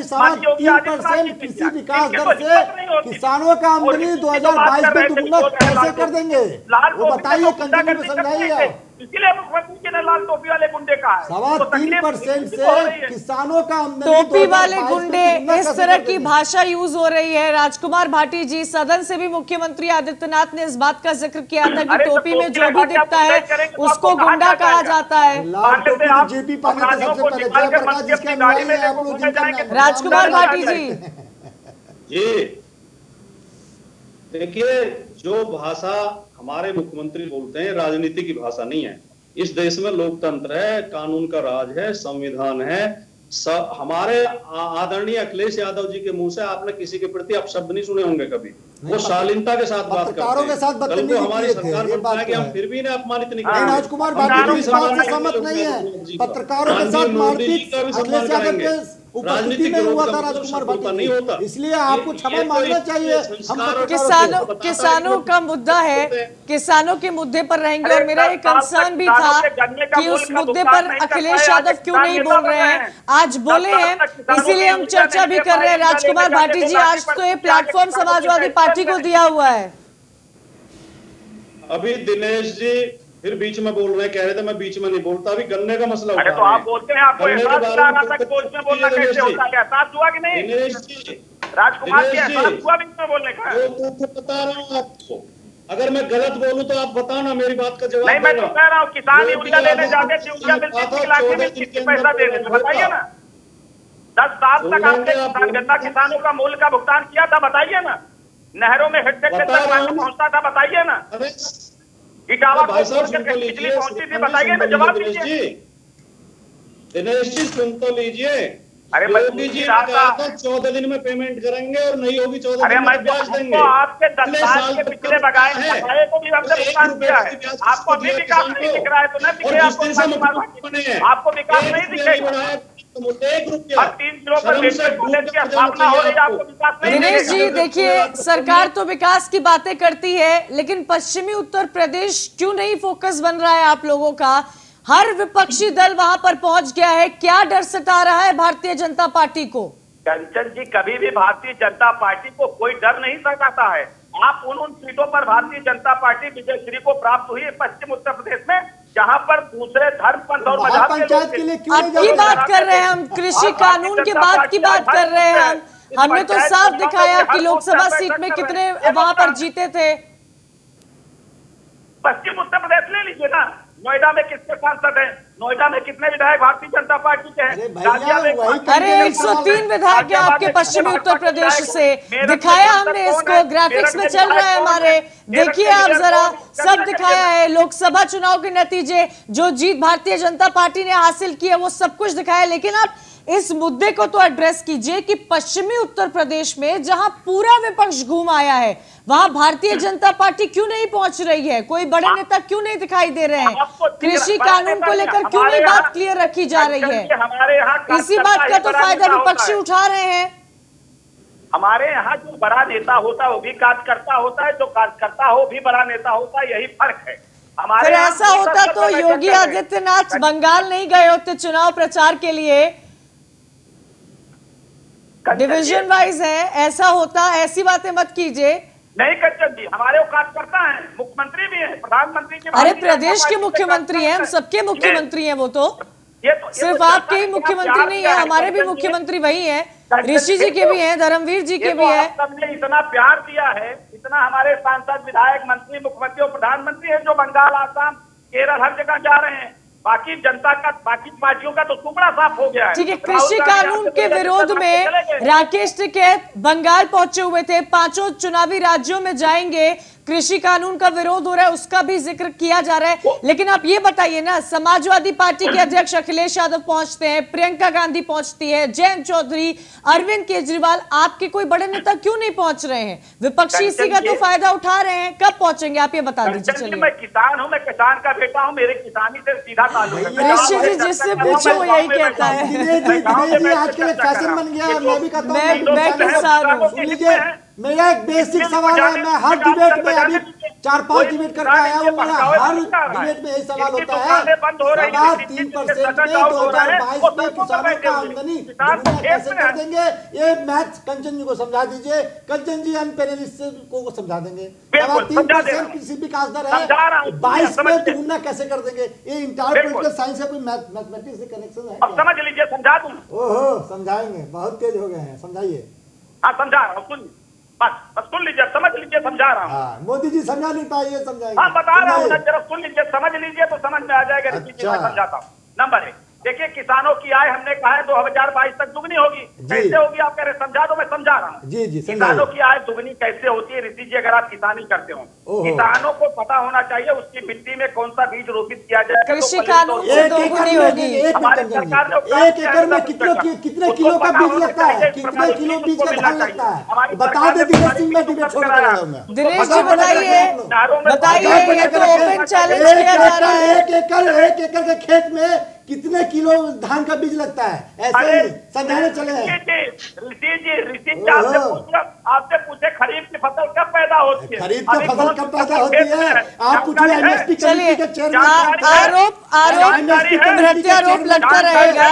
3% कृषि विकास दर से किसानों का आमदनी 2022 में दुगुना कैसे कर देंगे? वो बताइए, कंटिन्यू में समझाइए। इसीलिए मुख्यमंत्री के ने लाल टोपी वाले गुंडे का 3.25% से किसानों का आमदनी, टोपी वाले गुंडे, इस तरह की भाषा यूज हो रही है। राजकुमार भाटी जी, सदन से भी मुख्यमंत्री आदित्यनाथ ने इस बात का जिक्र किया था कि टोपी में जो भी दिखता है उसको गुंडा कहा जाता है। जेपी पाने के सबसे पहले जयप्रकाश जिसके अनुयायी हैं आप लोग, जिनका राजकुमार भाटी जी, देखिए, जो भाषा हमारे मुख्यमंत्री बोलते हैं राजनीति की भाषा नहीं है। इस देश में लोकतंत्र है, कानून का राज है, संविधान है। हमारे आदरणीय अखिलेश यादव जी के मुंह से आपने किसी के प्रति अपशब्द नहीं सुने होंगे कभी। वो शालीनता के साथ बात करते हैं। तो हमारी सरकार बनता है कि हम फिर भी इन्हें अपमानित नहीं करेंगे। राजकुमार भाटी इस बात से सहमत नहीं है। पत्रकारों के साथ मारपीट अखिलेश यादव के उपस्थिति में हुआ था राजकुमार भाटी, इसलिए आपको क्षमा मांगना चाहिए। किसानों का मुद्दा है, किसानों के मुद्दे पर रहेंगे। और मेरा एक कंसर्न भी था कि उस मुद्दे पर अखिलेश यादव क्यों नहीं बोल रहे हैं, आज बोले हैं, इसीलिए हम चर्चा भी कर रहे हैं। राजकुमार भाटी जी, आज तो ये प्लेटफॉर्म समाजवादी पार्टी को दिया हुआ है। अभी दिनेश जी फिर बीच में बोल रहे हैं, कह रहे थे मैं बीच में नहीं बोलता, अभी गन्ने का मसला अरे तो आप बोलते हैं, आपको एहसास दिला रहा था कि बीच में बोलना कैसे होता है? एहसास हुआ कि नहीं राजकुमार जी? एहसास हुआ बीच में बोलने का? बता रहा हूँ आपको, अगर मैं गलत बोलूं तो आप बताना, मेरी बात का जवाब नहीं। मैं तो कह रहा हूँ, किसान यूरिया लेने जाते थे, यूरिया मिलती थी, इलाके में कितने पैसा दे देते, बताइए ना। 10 साल तक आपने गन्ना किसानों का मूल्य का भुगतान किया था, बताइए ना। नहरों में हेक्टेयर तक पानी पहुंचता था, बताइए ना। इटावा बिजली पहुंचती थी, बताइए ना, जवाब दीजिए। दिनेश जी सुन तो लीजिए। अरे योगी जी ने कहा था 14 दिन में पेमेंट करेंगे और नहीं होगी 14 दिन में ब्याज देंगे। आपके 10 साल के पिछले बकाये को भी हमने भुगतान किया है। आपको अभी विकास नहीं दिख रहा है तो न दिखे आपको विकास नहीं दिखेगा। दिनेश जी, देखिए, सरकार तो विकास की बातें करती है, लेकिन पश्चिमी उत्तर प्रदेश क्यों नहीं फोकस बन रहा है आप लोगों का? हर विपक्षी दल वहां पर पहुंच गया है, क्या डर सता रहा है भारतीय जनता पार्टी को? कंचन जी, कभी भी भारतीय जनता पार्टी को कोई डर नहीं सताता है। आप उन सीटों पर भारतीय जनता पार्टी विजयश्री को प्राप्त हुई है पश्चिम उत्तर प्रदेश में, जहां पर दूसरे धर्म पंथ और मजहब के लिए की बात कर रहे हैं हम, कृषि कानून के बाद की बात कर रहे हैं हम। हमने तो साफ दिखाया कि लोकसभा सीट में कितने वहां पर जीते थे। पश्चिम उत्तर प्रदेश ले लीजिए ना, नोएडा में कितने सांसद हैं? नोएडा में कितने विधायक भारतीय जनता पार्टी के हैं? अरे 103 विधायक है आपके पश्चिमी उत्तर प्रदेश से, दिखाया हमने इसको, ग्राफिक्स में चल रहा है हमारे, देखिए आप जरा, सब दिखाया है। लोकसभा चुनाव के नतीजे, जो जीत भारतीय जनता पार्टी ने हासिल की है, वो सब कुछ दिखाया। लेकिन आप इस मुद्दे को तो एड्रेस कीजिए कि पश्चिमी उत्तर प्रदेश में जहां पूरा विपक्ष घूम आया है, वहां भारतीय जनता पार्टी क्यों नहीं पहुंच रही है? कोई बड़े नेता क्यों नहीं दिखाई दे रहे हैं? कृषि कानून को लेकर क्यों नहीं बात क्लियर रखी जा रही है? इसी बात का तो फायदा विपक्षी उठा रहे हैं। हमारे यहाँ जो बड़ा नेता होता है वो भी कार्यकर्ता होता है, जो कार्यकर्ता हो भी बड़ा नेता होता है, यही फर्क है। फिर ऐसा होता तो योगी आदित्यनाथ बंगाल नहीं गए होते चुनाव प्रचार के लिए? डिवीजन वाइज है, ऐसा होता, ऐसी बातें मत कीजिए। नहीं कंचन जी, हमारे वो कार्यकर्ता हैं, मुख्यमंत्री भी हैं, प्रधानमंत्री के, अरे प्रदेश के मुख्यमंत्री हैं, हम सबके मुख्यमंत्री हैं। वो तो सिर्फ आपके ही मुख्यमंत्री नहीं है, हमारे भी मुख्यमंत्री वही हैं, ऋषि जी के भी हैं, धर्मवीर जी के भी हैं। सबने इतना प्यार दिया है, इतना हमारे सांसद, विधायक, मंत्री, मुख्यमंत्री और प्रधानमंत्री है जो बंगाल, आसाम, केरल हर जगह जा रहे हैं। बाकी जनता का, बाकी पार्टियों का तो टुकड़ा साफ हो गया है। ठीक है, कृषि कानून के विरोध में राकेश टिकैत बंगाल पहुंचे हुए थे, 5 चुनावी राज्यों में जाएंगे, कृषि कानून का विरोध हो रहा है, उसका भी जिक्र किया जा रहा है। लेकिन आप ये बताइए ना, समाजवादी पार्टी के अध्यक्ष अखिलेश यादव पहुंचते हैं, प्रियंका गांधी पहुंचती है, जयंत चौधरी, अरविंद केजरीवाल, आपके कोई बड़े नेता क्यों नहीं पहुंच रहे हैं? विपक्षी इसी का तो फायदा उठा रहे हैं, कब पहुंचेंगे आप ये बता दीजिए। चलिए, मैं किसान हूँ, मैं किसान का बेटा हूँ, मेरे किसानी से सीधा ताल्लुक है। ऋषि जी जिससे पूछो वो यही कहता है। आजकल एक फैशन बन गया है, मैं भी कहता हूँ, मैं किसान हूँ। सुन लीजिए, मेरा एक बेसिक सवाल है, मैं हर डिबेट में अभी 4-5 डिबेट करके आया हूँ, मेरा हर डिबेट में यही सवाल होता है, सवाल 3% में 2022 में किसानों का आमदनी दुगना कैसे कर देंगे? ये मैथ कंचन जी को समझा दीजिए, कंचन जी अनपेनलिस्ट को समझा देंगे। सवाल 3% कृषि विकास दर है, 22 में दुगना कैसे कर देंगे? ये इंटायर पॉलिटिकल साइंस है, कोई मैथमेटिक्स से कनेक्शन है? अब समझ लीजिए, समझा दूं। ओहो, समझाएंगे, बहुत तेज हो गए हैं, समझाइए। हाँ समझा रहा हूँ, सुन बस सुन लीजिए, समझ लीजिए, समझा रहा हूँ। हाँ, मोदी जी समझा नहीं पाए, समझाएंगे। हाँ बता रहा हूँ, जरा सुन लीजिए, समझ लीजिए तो समझ में आ जाएगा। अच्छा। मैं समझाता हूँ। नंबर 1, देखिए किसानों की आय हमने कहा है 2022 तक दुगनी होगी। कैसे होगी आप कह रहे, समझा दो, मैं समझा रहा हूँ। जी किसानों की आय दुगनी कैसे होती है ऋषि जी, अगर आप किसानी करते हो, किसानों को पता होना चाहिए उसकी मिट्टी में कौन सा बीज रोपित किया जाए। कृषि कानून से दोगुनी होगी। हमारे सरकार ने 1 एकड़ में कितने किलो का बीज लगता है, कितने किलो बीज का धान लगता है, बता दे दिनेश सिंह। मैं डिबेट छोड़ रहा हूँ। दिनेश जी बताइए, ये तो ओपन चैलेंज किया जा रहा है। 1 एकड़ के खेत में कितने किलो धान का बीज लगता है, ऐसे ही समझाने चले हैं। ऋषि आपसे पूछे खरीफ की फसल कब पैदा होती है? खरीफ की फसल कब पैदा होती है? आप पूछिए एमएसपी कमेटी के चेयरमैन। आरोप प्रत्यारोप लगता रहेगा।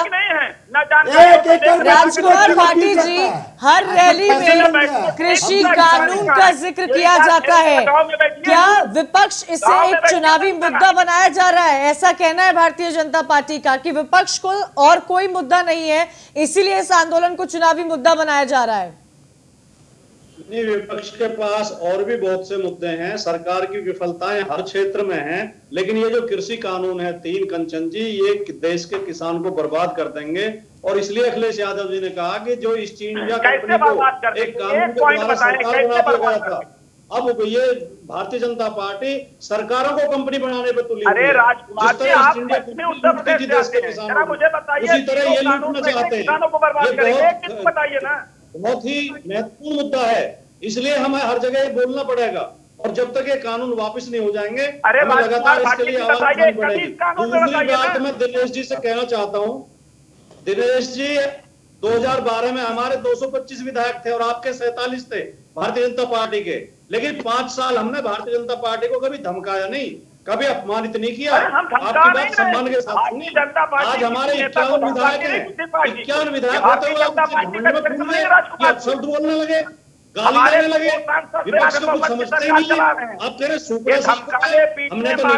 राजकुमार पाटिल जी, हर रैली में कृषि कानून का जिक्र किया जाता है, क्या विपक्ष इसे एक चुनावी मुद्दा बनाया जा रहा है? ऐसा कहना है भारतीय जनता पार्टी का कि विपक्ष को और कोई मुद्दा नहीं है, इसीलिए इस आंदोलन को चुनावी मुद्दा बनाया जा रहा है। नहीं, विपक्ष के पास और भी बहुत से मुद्दे हैं, सरकार की विफलताएं हर क्षेत्र में हैं, लेकिन ये जो कृषि कानून है 3 कंचन जी, ये देश के किसान को बर्बाद कर देंगे। और इसलिए अखिलेश यादव जी ने कहा कि जो ईस्ट इंडिया कंपनी को एक कानून के द्वारा सरकार बना दिया गया था, अब ये भारतीय जनता पार्टी सरकारों को कंपनी बनाने पर तुली हुई है। राजकुमार जी, आप उत्तर प्रदेश देश के किसानों को उसी तरह ये लूटना चाहते हैं। बताइए ना, बहुत ही महत्वपूर्ण मुद्दा है, इसलिए हमें हर जगह दूसरी पड़ेगा। और जब तक ये कानून वापस नहीं हो जाएंगे, हमें लगातार इसके लिए आवाज उठानी पड़ेगी। दूसरी बात मैं दिनेश जी से कहना चाहता हूँ, दिनेश जी 2012 में हमारे 225 विधायक थे और आपके 47 थे भारतीय जनता पार्टी के, लेकिन 5 साल हमने भारतीय जनता पार्टी को कभी धमकाया नहीं, कभी अपमानित नहीं किया। आपकी बात सम्मान के साथ सुनिए, आज हमारे 51 विधायक हैं, 51 विधायक होते हुए आप शब्द बोलने लगे, गाली देने लगे, विपक्ष को कुछ समझते ही नहीं है। आप कह रहे सुपर हमने तो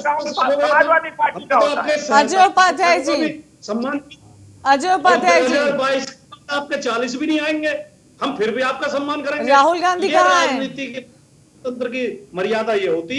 अजय उपाध्याय जी, सम्मान अजय उपाध्याय जी, 2022 आपके 40 भी नहीं आएंगे, हम फिर भी आपका सम्मान करेंगे। राहुल गांधी कहाँ हैं? राजनीति के तंत्र की मर्यादा ये होती है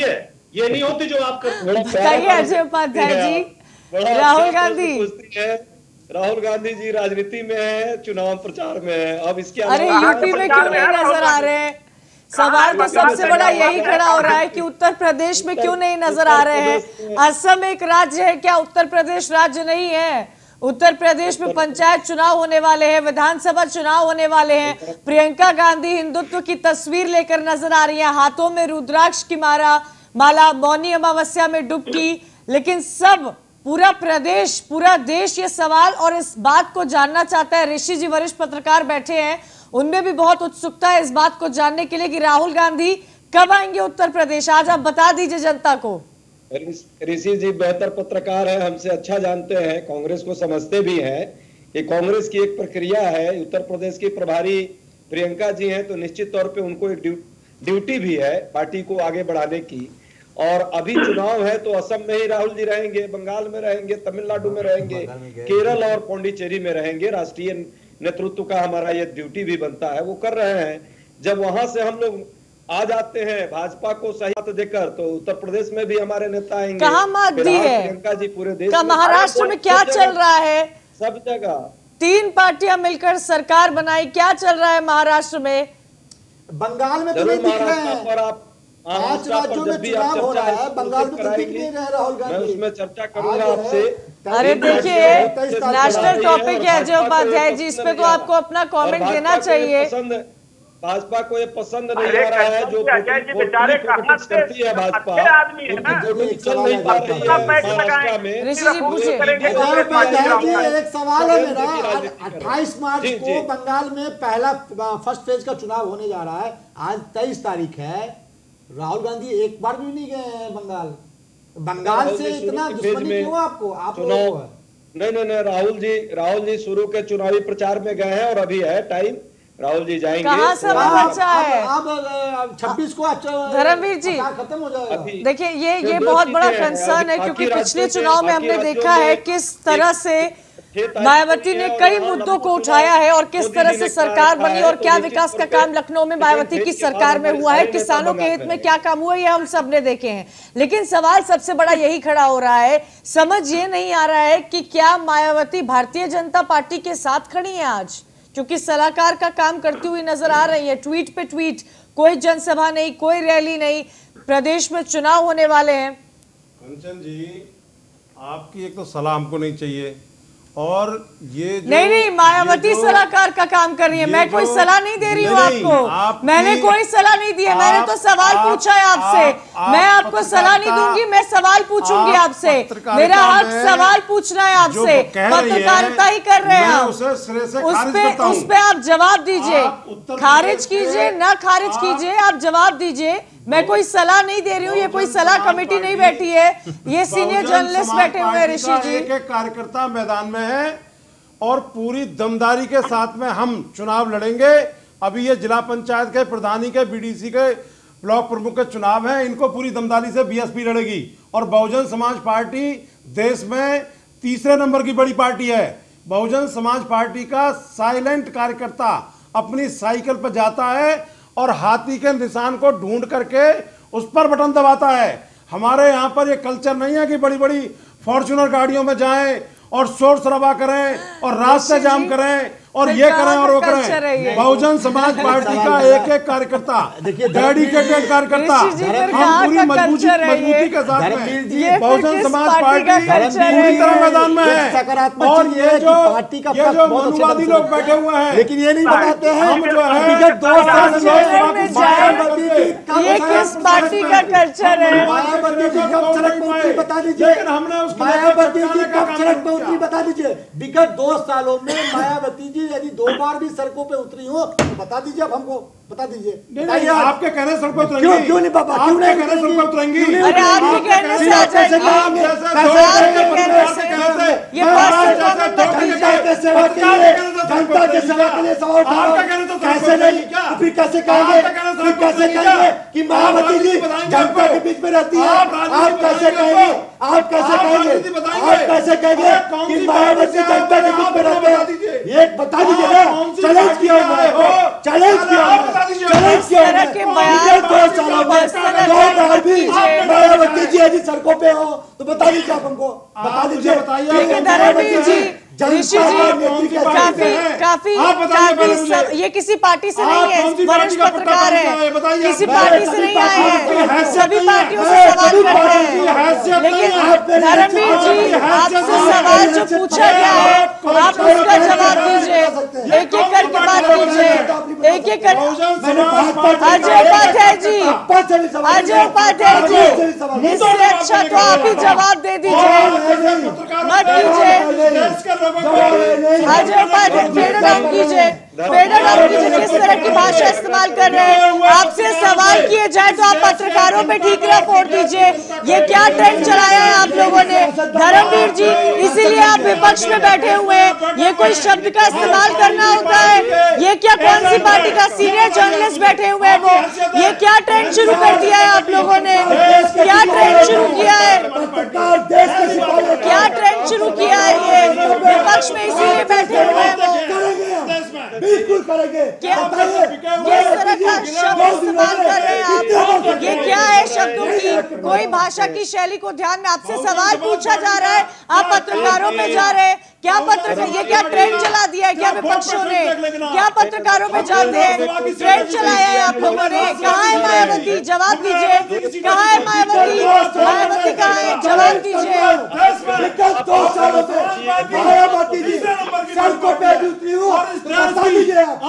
ये नहीं होती जो आप करते हैं। बताइए अजय उपाध्याय जी, राहुल गांधी राहुल गांधी जी राजनीति में है, चुनाव प्रचार में है। अब इसके अरे यूपी में क्यों नहीं नजर आ रहे हैं? सवाल तो सबसे बड़ा यही खड़ा हो रहा है कि उत्तर प्रदेश में क्यों नहीं नजर आ रहे हैं? असम एक राज्य है क्या? उत्तर प्रदेश राज्य नहीं है। उत्तर प्रदेश में पंचायत चुनाव होने वाले हैं, विधानसभा चुनाव होने वाले हैं। प्रियंका गांधी हिंदुत्व की तस्वीर लेकर नजर आ रही है, हाथों में रुद्राक्ष की माला, मौनी अमावस्या में डुबकी। लेकिन सब पूरा देश ये सवाल और इस बात को जानना चाहता है। ऋषि जी वरिष्ठ पत्रकार बैठे हैं, उनमें भी बहुत उत्सुकता है इस बात को जानने के लिए कि राहुल गांधी कब आएंगे उत्तर प्रदेश। आज आप बता दीजिए जनता को। ऋषि जी बेहतर पत्रकार है, हमसे अच्छा जानते हैं, कांग्रेस को समझते भी हैं। ये कांग्रेस की एक प्रक्रिया है। उत्तर प्रदेश की प्रभारी प्रियंका जी हैं, तो निश्चित तौर पे उनको एक ड्यूटी भी है पार्टी को आगे बढ़ाने की। और अभी चुनाव है तो असम में ही राहुल जी रहेंगे, बंगाल में रहेंगे, तमिलनाडु में रहेंगे, केरल और पौंडीचेरी में रहेंगे। राष्ट्रीय नेतृत्व का हमारा ये ड्यूटी भी बनता है, वो कर रहे हैं। जब वहां से हम लोग आ जाते हैं भाजपा को सही मत देकर, तो उत्तर प्रदेश में भी हमारे नेता आएंगे। कहाँ मत दी है प्रियंका जी? पूरे देश का महाराष्ट्र में क्या चल रहा है? सब जगह 3 पार्टियां मिलकर सरकार बनाई, क्या चल रहा है महाराष्ट्र में? बंगाल में तो नहीं दिख रहे हैं। पर आप 5 राज्यों में चुनाव हो रहा है, बंगाल में तो दिख नहीं रहे राहुल गांधी। मैं उसमें चर्चा करूंगा आपसे। अरे देखिए, नेशनल टॉपिक है अजय उपाध्याय जी, इस पे तो आपको अपना कमेंट देना चाहिए। भाजपा को ये पसंद नहीं आ रहा है जो अजय जी बेचारे कहां से करती है भाजपा। अच्छे आदमी है ना, चल नहीं पा रही है महाराष्ट्र में। ऋषि जी पूछिए। एक सवाल है मेरा। 28 मार्च को बंगाल में पहला फर्स्ट फेज का चुनाव होने जा रहा है। आज 23 तारीख है। राहुल गांधी एक बार भी नहीं गए हैं बंगाल से। इतना दुश्मनी क्यों आपको? आप नहीं, राहुल जी शुरू के चुनावी प्रचार में गए हैं और अभी है टाइम, राहुल जी जाएंगे। कहाँ समय बचा है? अब 26 को धर्मवीर जी खत्म हो जाएगा। देखिए ये बहुत बड़ा कंसर्न है, क्योंकि पिछले चुनाव में हमने देखा है किस तरह से मायावती ने कई मुद्दों को उठाया है और किस तरह से सरकार बनी और क्या विकास का काम लखनऊ में मायावती की सरकार में हुआ है, किसानों के हित में क्या काम हुआ, ये हम सब ने देखे हैं। लेकिन सवाल सबसे बड़ा यही खड़ा हो रहा है, समझ ये नहीं आ रहा है कि क्या मायावती भारतीय जनता पार्टी के साथ खड़ी है आज, क्योंकि सलाहकार का काम करती हुई नजर आ रही है। ट्वीट पे ट्वीट, कोई जनसभा नहीं, कोई रैली नहीं। प्रदेश में चुनाव होने वाले हैं। कंचन जी, आपकी एक तो सलाह हमको नहीं चाहिए, और ये नहीं मायावती सलाहकार का काम कर रही है। मैं कोई सलाह नहीं दे रही हूँ आपको, मैंने कोई सलाह नहीं दी है। मैंने तो सवाल पूछा है आपसे। मैं आपको सलाह नहीं दूंगी, मैं सवाल पूछूंगी आपसे। मेरा हक सवाल पूछना है आपसे, पत्रकारिता ही कर रहे हैं आप। उस पे आप जवाब दीजिए, खारिज कीजिए ना खारिज कीजिए, आप जवाब दीजिए। मैं कोई सलाह नहीं दे रही हूँ, ये कोई सलाह कमेटी नहीं बैठी है, ये सीनियर जर्नलिस्ट बैठे हुए हैं ऋषि जी। एक कार्यकर्ता मैदान में है और पूरी दमदारी के साथ में हम चुनाव लड़ेंगे। अभी ये जिला पंचायत के प्रधानी के, बीडीसी के, ब्लॉक प्रमुख के चुनाव हैं, इनको पूरी दमदारी से बीएसपी लड़ेगी। और बहुजन समाज पार्टी देश में 3रे नंबर की बड़ी पार्टी है। बहुजन समाज पार्टी का साइलेंट कार्यकर्ता अपनी साइकिल पर जाता है और हाथी के निशान को ढूंढ करके उस पर बटन दबाता है। हमारे यहाँ पर ये कल्चर नहीं है कि बड़ी बड़ी फॉर्च्यूनर गाड़ियों में जाएं और शोर शराबा करें और रास्ते जाम करें और ये करें और वो करें। बहुजन समाज पार्टी का एक एक कार्यकर्ता, डेडिकेटेड कार्यकर्ता, हम पूरी मजबूती के साथ में बहुजन समाज पार्टी पूरी तरह मैदान में है। और ये जो मनुवादी लोग बैठे हुए हैं, लेकिन ये नहीं बताते हैं हम जो है ये किस पार्टी का कल्चर है। मायावती जी कब सड़क पर उतरी बता दीजिए, मायावती जी कब सड़क पर उतरी बता दीजिए। विगत 2 सालों में मायावती जी यदि 2 बार भी सड़कों पे उतरी हो तो बता दीजिए, अब हमको बता दीजिए। नहीं, आपके कहने सड़क पर उतरेंगी? क्यों नहीं बाबा, क्यों नहीं कहने सड़क पर उतरेंगी? अरे आपके कहने से आ जाएंगी। जनता के सेवा के लिए सवाल उठा कैसे नहीं, फिर कैसे कहेंगे कि मायावती जी जनता के बीच में रहती है? आप कैसे कहेंगे कि मायावती जनता के बीच में रहते हैं? ये बता दीजिए ना, चैलेंज किया विगत 2 सालों में 2 बार भी कीजिए। मायावती जी यदि सड़कों पे हो तो बता दीजिए आप हमको, बता दीजिए। धर्मवीर जी, ऋषि जी, काफी ये किसी पार्टी से नहीं है, वरिष्ठ पत्रकार है, किसी पार्टी से नहीं आए हैं, सभी पार्टियों से सवाल करते हैं। लेकिन धर्मवीर जी, आपसे सवाल जो पूछा गया है आप उसका जवाब दीजिए, एक एक करके बात कीजिए, एक एक कर। अजय उपाध्याय जी, अजय उपाध्याय जी, इससे अच्छा तो आप ही जवाब दे दीजिए, मत कीजिए। अजय उपाध्याय फेडर डाउन कीजिए, फेडर डाउन कीजिए। किस तरह की भाषा इस्तेमाल कर रहे हैं? आपसे सवाल किए जाए तो आप पत्रकारों पे ठीकरा फोड़ दीजिए। ये क्या ट्रेंड चलाया है आप लोगों ने? धर्मवीर जी, इसीलिए आप विपक्ष में बैठे हुए हैं। ये कोई शब्द का इस्तेमाल करना होता है? ये क्या, कौन सी पार्टी का सीनियर जर्नलिस्ट बैठे हुए हैं वो? ये क्या ट्रेंड शुरू कर दिया है आप लोगों ने? क्या ट्रेंड शुरू किया है? क्या ट्रेंड शुरू किया है? ये विपक्ष में इसीलिए बैठे हुए हैं वो। बिल्कुल करेंगे। क्या किस तरह का शब्द इस्तेमाल कर रहे हैं आप? ये क्या है शब्दों की कोई भाषा की शैली को ध्यान में? आपसे सवाल पूछा जा रहा है, आप पत्रकारों पे जा रहे हैं। क्या पत्रकार, ये क्या ट्रेंड चला दिया है? क्या विपक्षों ने क्या पत्रकारों पे जाते हैं? ट्रेंड चलाया है आप लोगों ने। कहाँ है मायावती? जवाब दीजिए। कहाँ है मायावती? मायावती कहाँ है? जवाब दीजिए। मायावती जी सड़कों पे उतरी हो, बता दीजिए आप।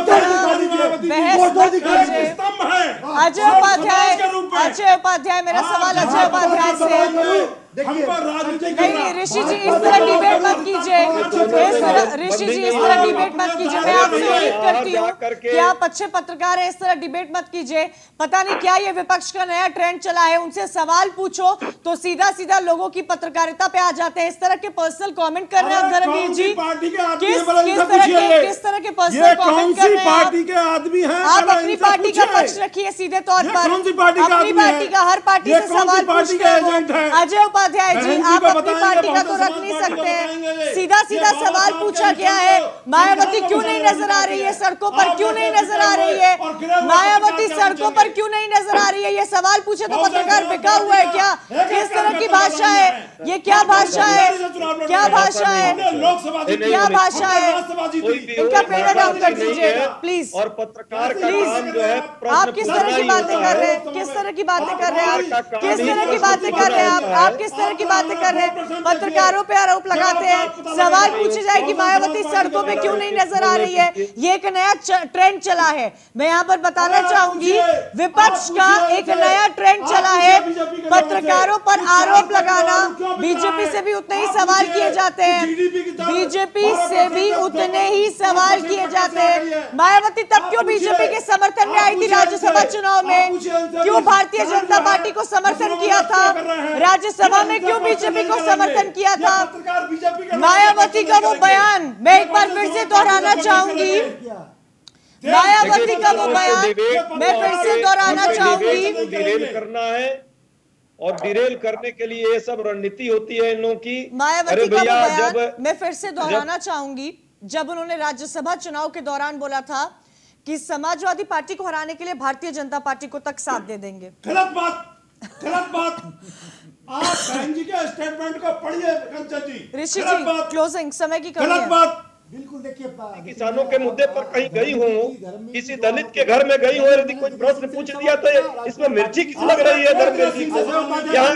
अजय उपाध्याय, अजय उपाध्याय, मेरा सवाल अजय उपाध्याय से। नहीं ऋषि जी, इस तरह डिबेट मत कीजिए, ऋषि जी इस तरह डिबेट मत कीजिए। मैं आपसे उम्मीद करती हूँ कि आप अच्छे पत्रकार हैं, इस तरह डिबेट मत कीजिए। पता नहीं क्या ये विपक्ष का नया ट्रेंड चला है, उनसे सवाल पूछो तो सीधा सीधा लोगों की पत्रकारिता पे आ जाते हैं। इस तरह के पर्सनल कमेंट कर रहे हैं धर्मवीर जी, किस तरह के पर्सनल कमेंट कर रहे हैं आप? अपनी पार्टी का पक्ष रखिए सीधे तौर पर, अपनी पार्टी का, हर पार्टी से सवाल पूछते हैं। अजय उपाध्याय जी, आप अपनी पार्टी का तो रख नहीं सकते। सीधा सीधा सवाल पूछा गया है, मायावती क्यों नहीं नजर आ रही है? सड़कों पर क्यों नहीं नजर आ रही है? मायावती सड़कों पर क्यों नहीं नजर आ रही है? ये सवाल पूछे तो पत्रकार बिका हुआ है क्या? किस तरह की भाषा है ये? क्या भाषा है? क्या भाषा है? क्या भाषा है? इनका फेडर डाउन कर दीजिए प्लीज। और पत्रकार का प्लीज, काम जो है, आप किस तरह की बातें कर रहे हैं? किस तरह की बातें कर रहे हैं आप? किस तरह की बातें कर रहे हैं आप किस तरह की बातें कर रहे हैं? पत्रकारों पे आरोप लगाते हैं, सवाल पूछे जाए कि मायावती सड़कों पे क्यों नहीं नजर आ रही है। ये एक नया ट्रेंड चला है। मैं यहाँ पर बताना चाहूंगी, विपक्ष का एक नया ट्रेंड चला है, पत्रकारों पर आरोप लगाना। बीजेपी से भी उतने ही सवाल किए जाते हैं, बीजेपी से भी उतने ही सवाल किए जाते हैं। मायावती तब क्यों बीजेपी के समर्थन में आई थी राज्यसभा चुनाव में? क्यों भारतीय जनता पार्टी को समर्थन किया था? राज्यसभा में क्यों बीजेपी को समर्थन किया था? मायावती का वो बयान मैं एक बार फिर से दोहराना चाहूंगी, मायावती का वो बयान मैं फिर से दोहराना चाहूंगी। डिरेल करना है और डिरेल करने के लिए ये सब रणनीति होती है इन लोगों की। मायावती का वो बयान मैं फिर से दोहराना चाहूंगी, जब उन्होंने राज्यसभा चुनाव के दौरान बोला था कि समाजवादी पार्टी को हराने के लिए भारतीय जनता पार्टी को तक साथ दे देंगे। गलत बात, गलत बात। आप बहन जी के स्टेटमेंट को पढ़िए कंचन जी। ऋषि जी, क्लोजिंग समय की कमी है। गलत बात। बिल्कुल देखिए, किसानों के मुद्दे पर कहीं गई हूँ, किसी दलित के घर में गई हूँ, यदि कोई प्रश्न पूछ दिया तो इसमें मिर्ची किस लग रही है? यहाँ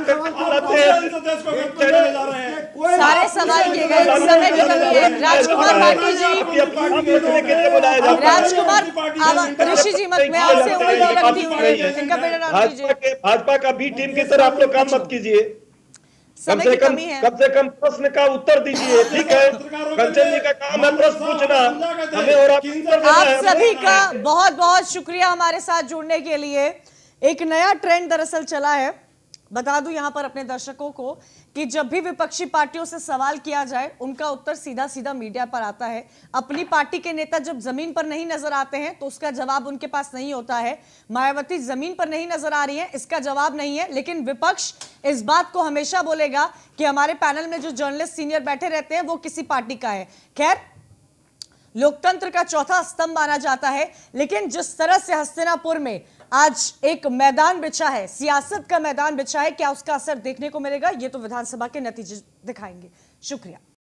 सारे सवाल किए गए, समय की कमी है। राजकुमार भाटी जी, राजकुमार, ऋषि जी, मैं आपसे उम्मीद रखती हूँ इनका फेडर डाउन कीजिए। भाजपा का बी टीम की तरह आप लोग काम मत कीजिए, कम से कम प्रश्न का उत्तर दीजिए। ठीक है, कंचन जी का काम है प्रश्न पूछना हमें, और आप सभी का बहुत बहुत शुक्रिया हमारे साथ जुड़ने के लिए। एक नया ट्रेंड दरअसल चला है, बता दूं यहां पर अपने दर्शकों को कि जब भी विपक्षी पार्टियों से सवाल किया जाए उनका उत्तर सीधा सीधा मीडिया पर आता है। अपनी पार्टी के नेता जब जमीन पर नहीं नजर आते हैं तो उसका जवाब उनके पास नहीं होता है। मायावती जमीन पर नहीं नजर आ रही है, इसका जवाब नहीं है, लेकिन विपक्ष इस बात को हमेशा बोलेगा कि हमारे पैनल में जो जर्नलिस्ट सीनियर बैठे रहते हैं वो किसी पार्टी का है। खैर, लोकतंत्र का चौथा स्तंभ माना जाता है। लेकिन जिस तरह से हस्तिनापुर में आज एक मैदान बिछा है, सियासत का मैदान बिछा है, क्या उसका असर देखने को मिलेगा? ये तो विधानसभा के नतीजे दिखाएंगे। शुक्रिया।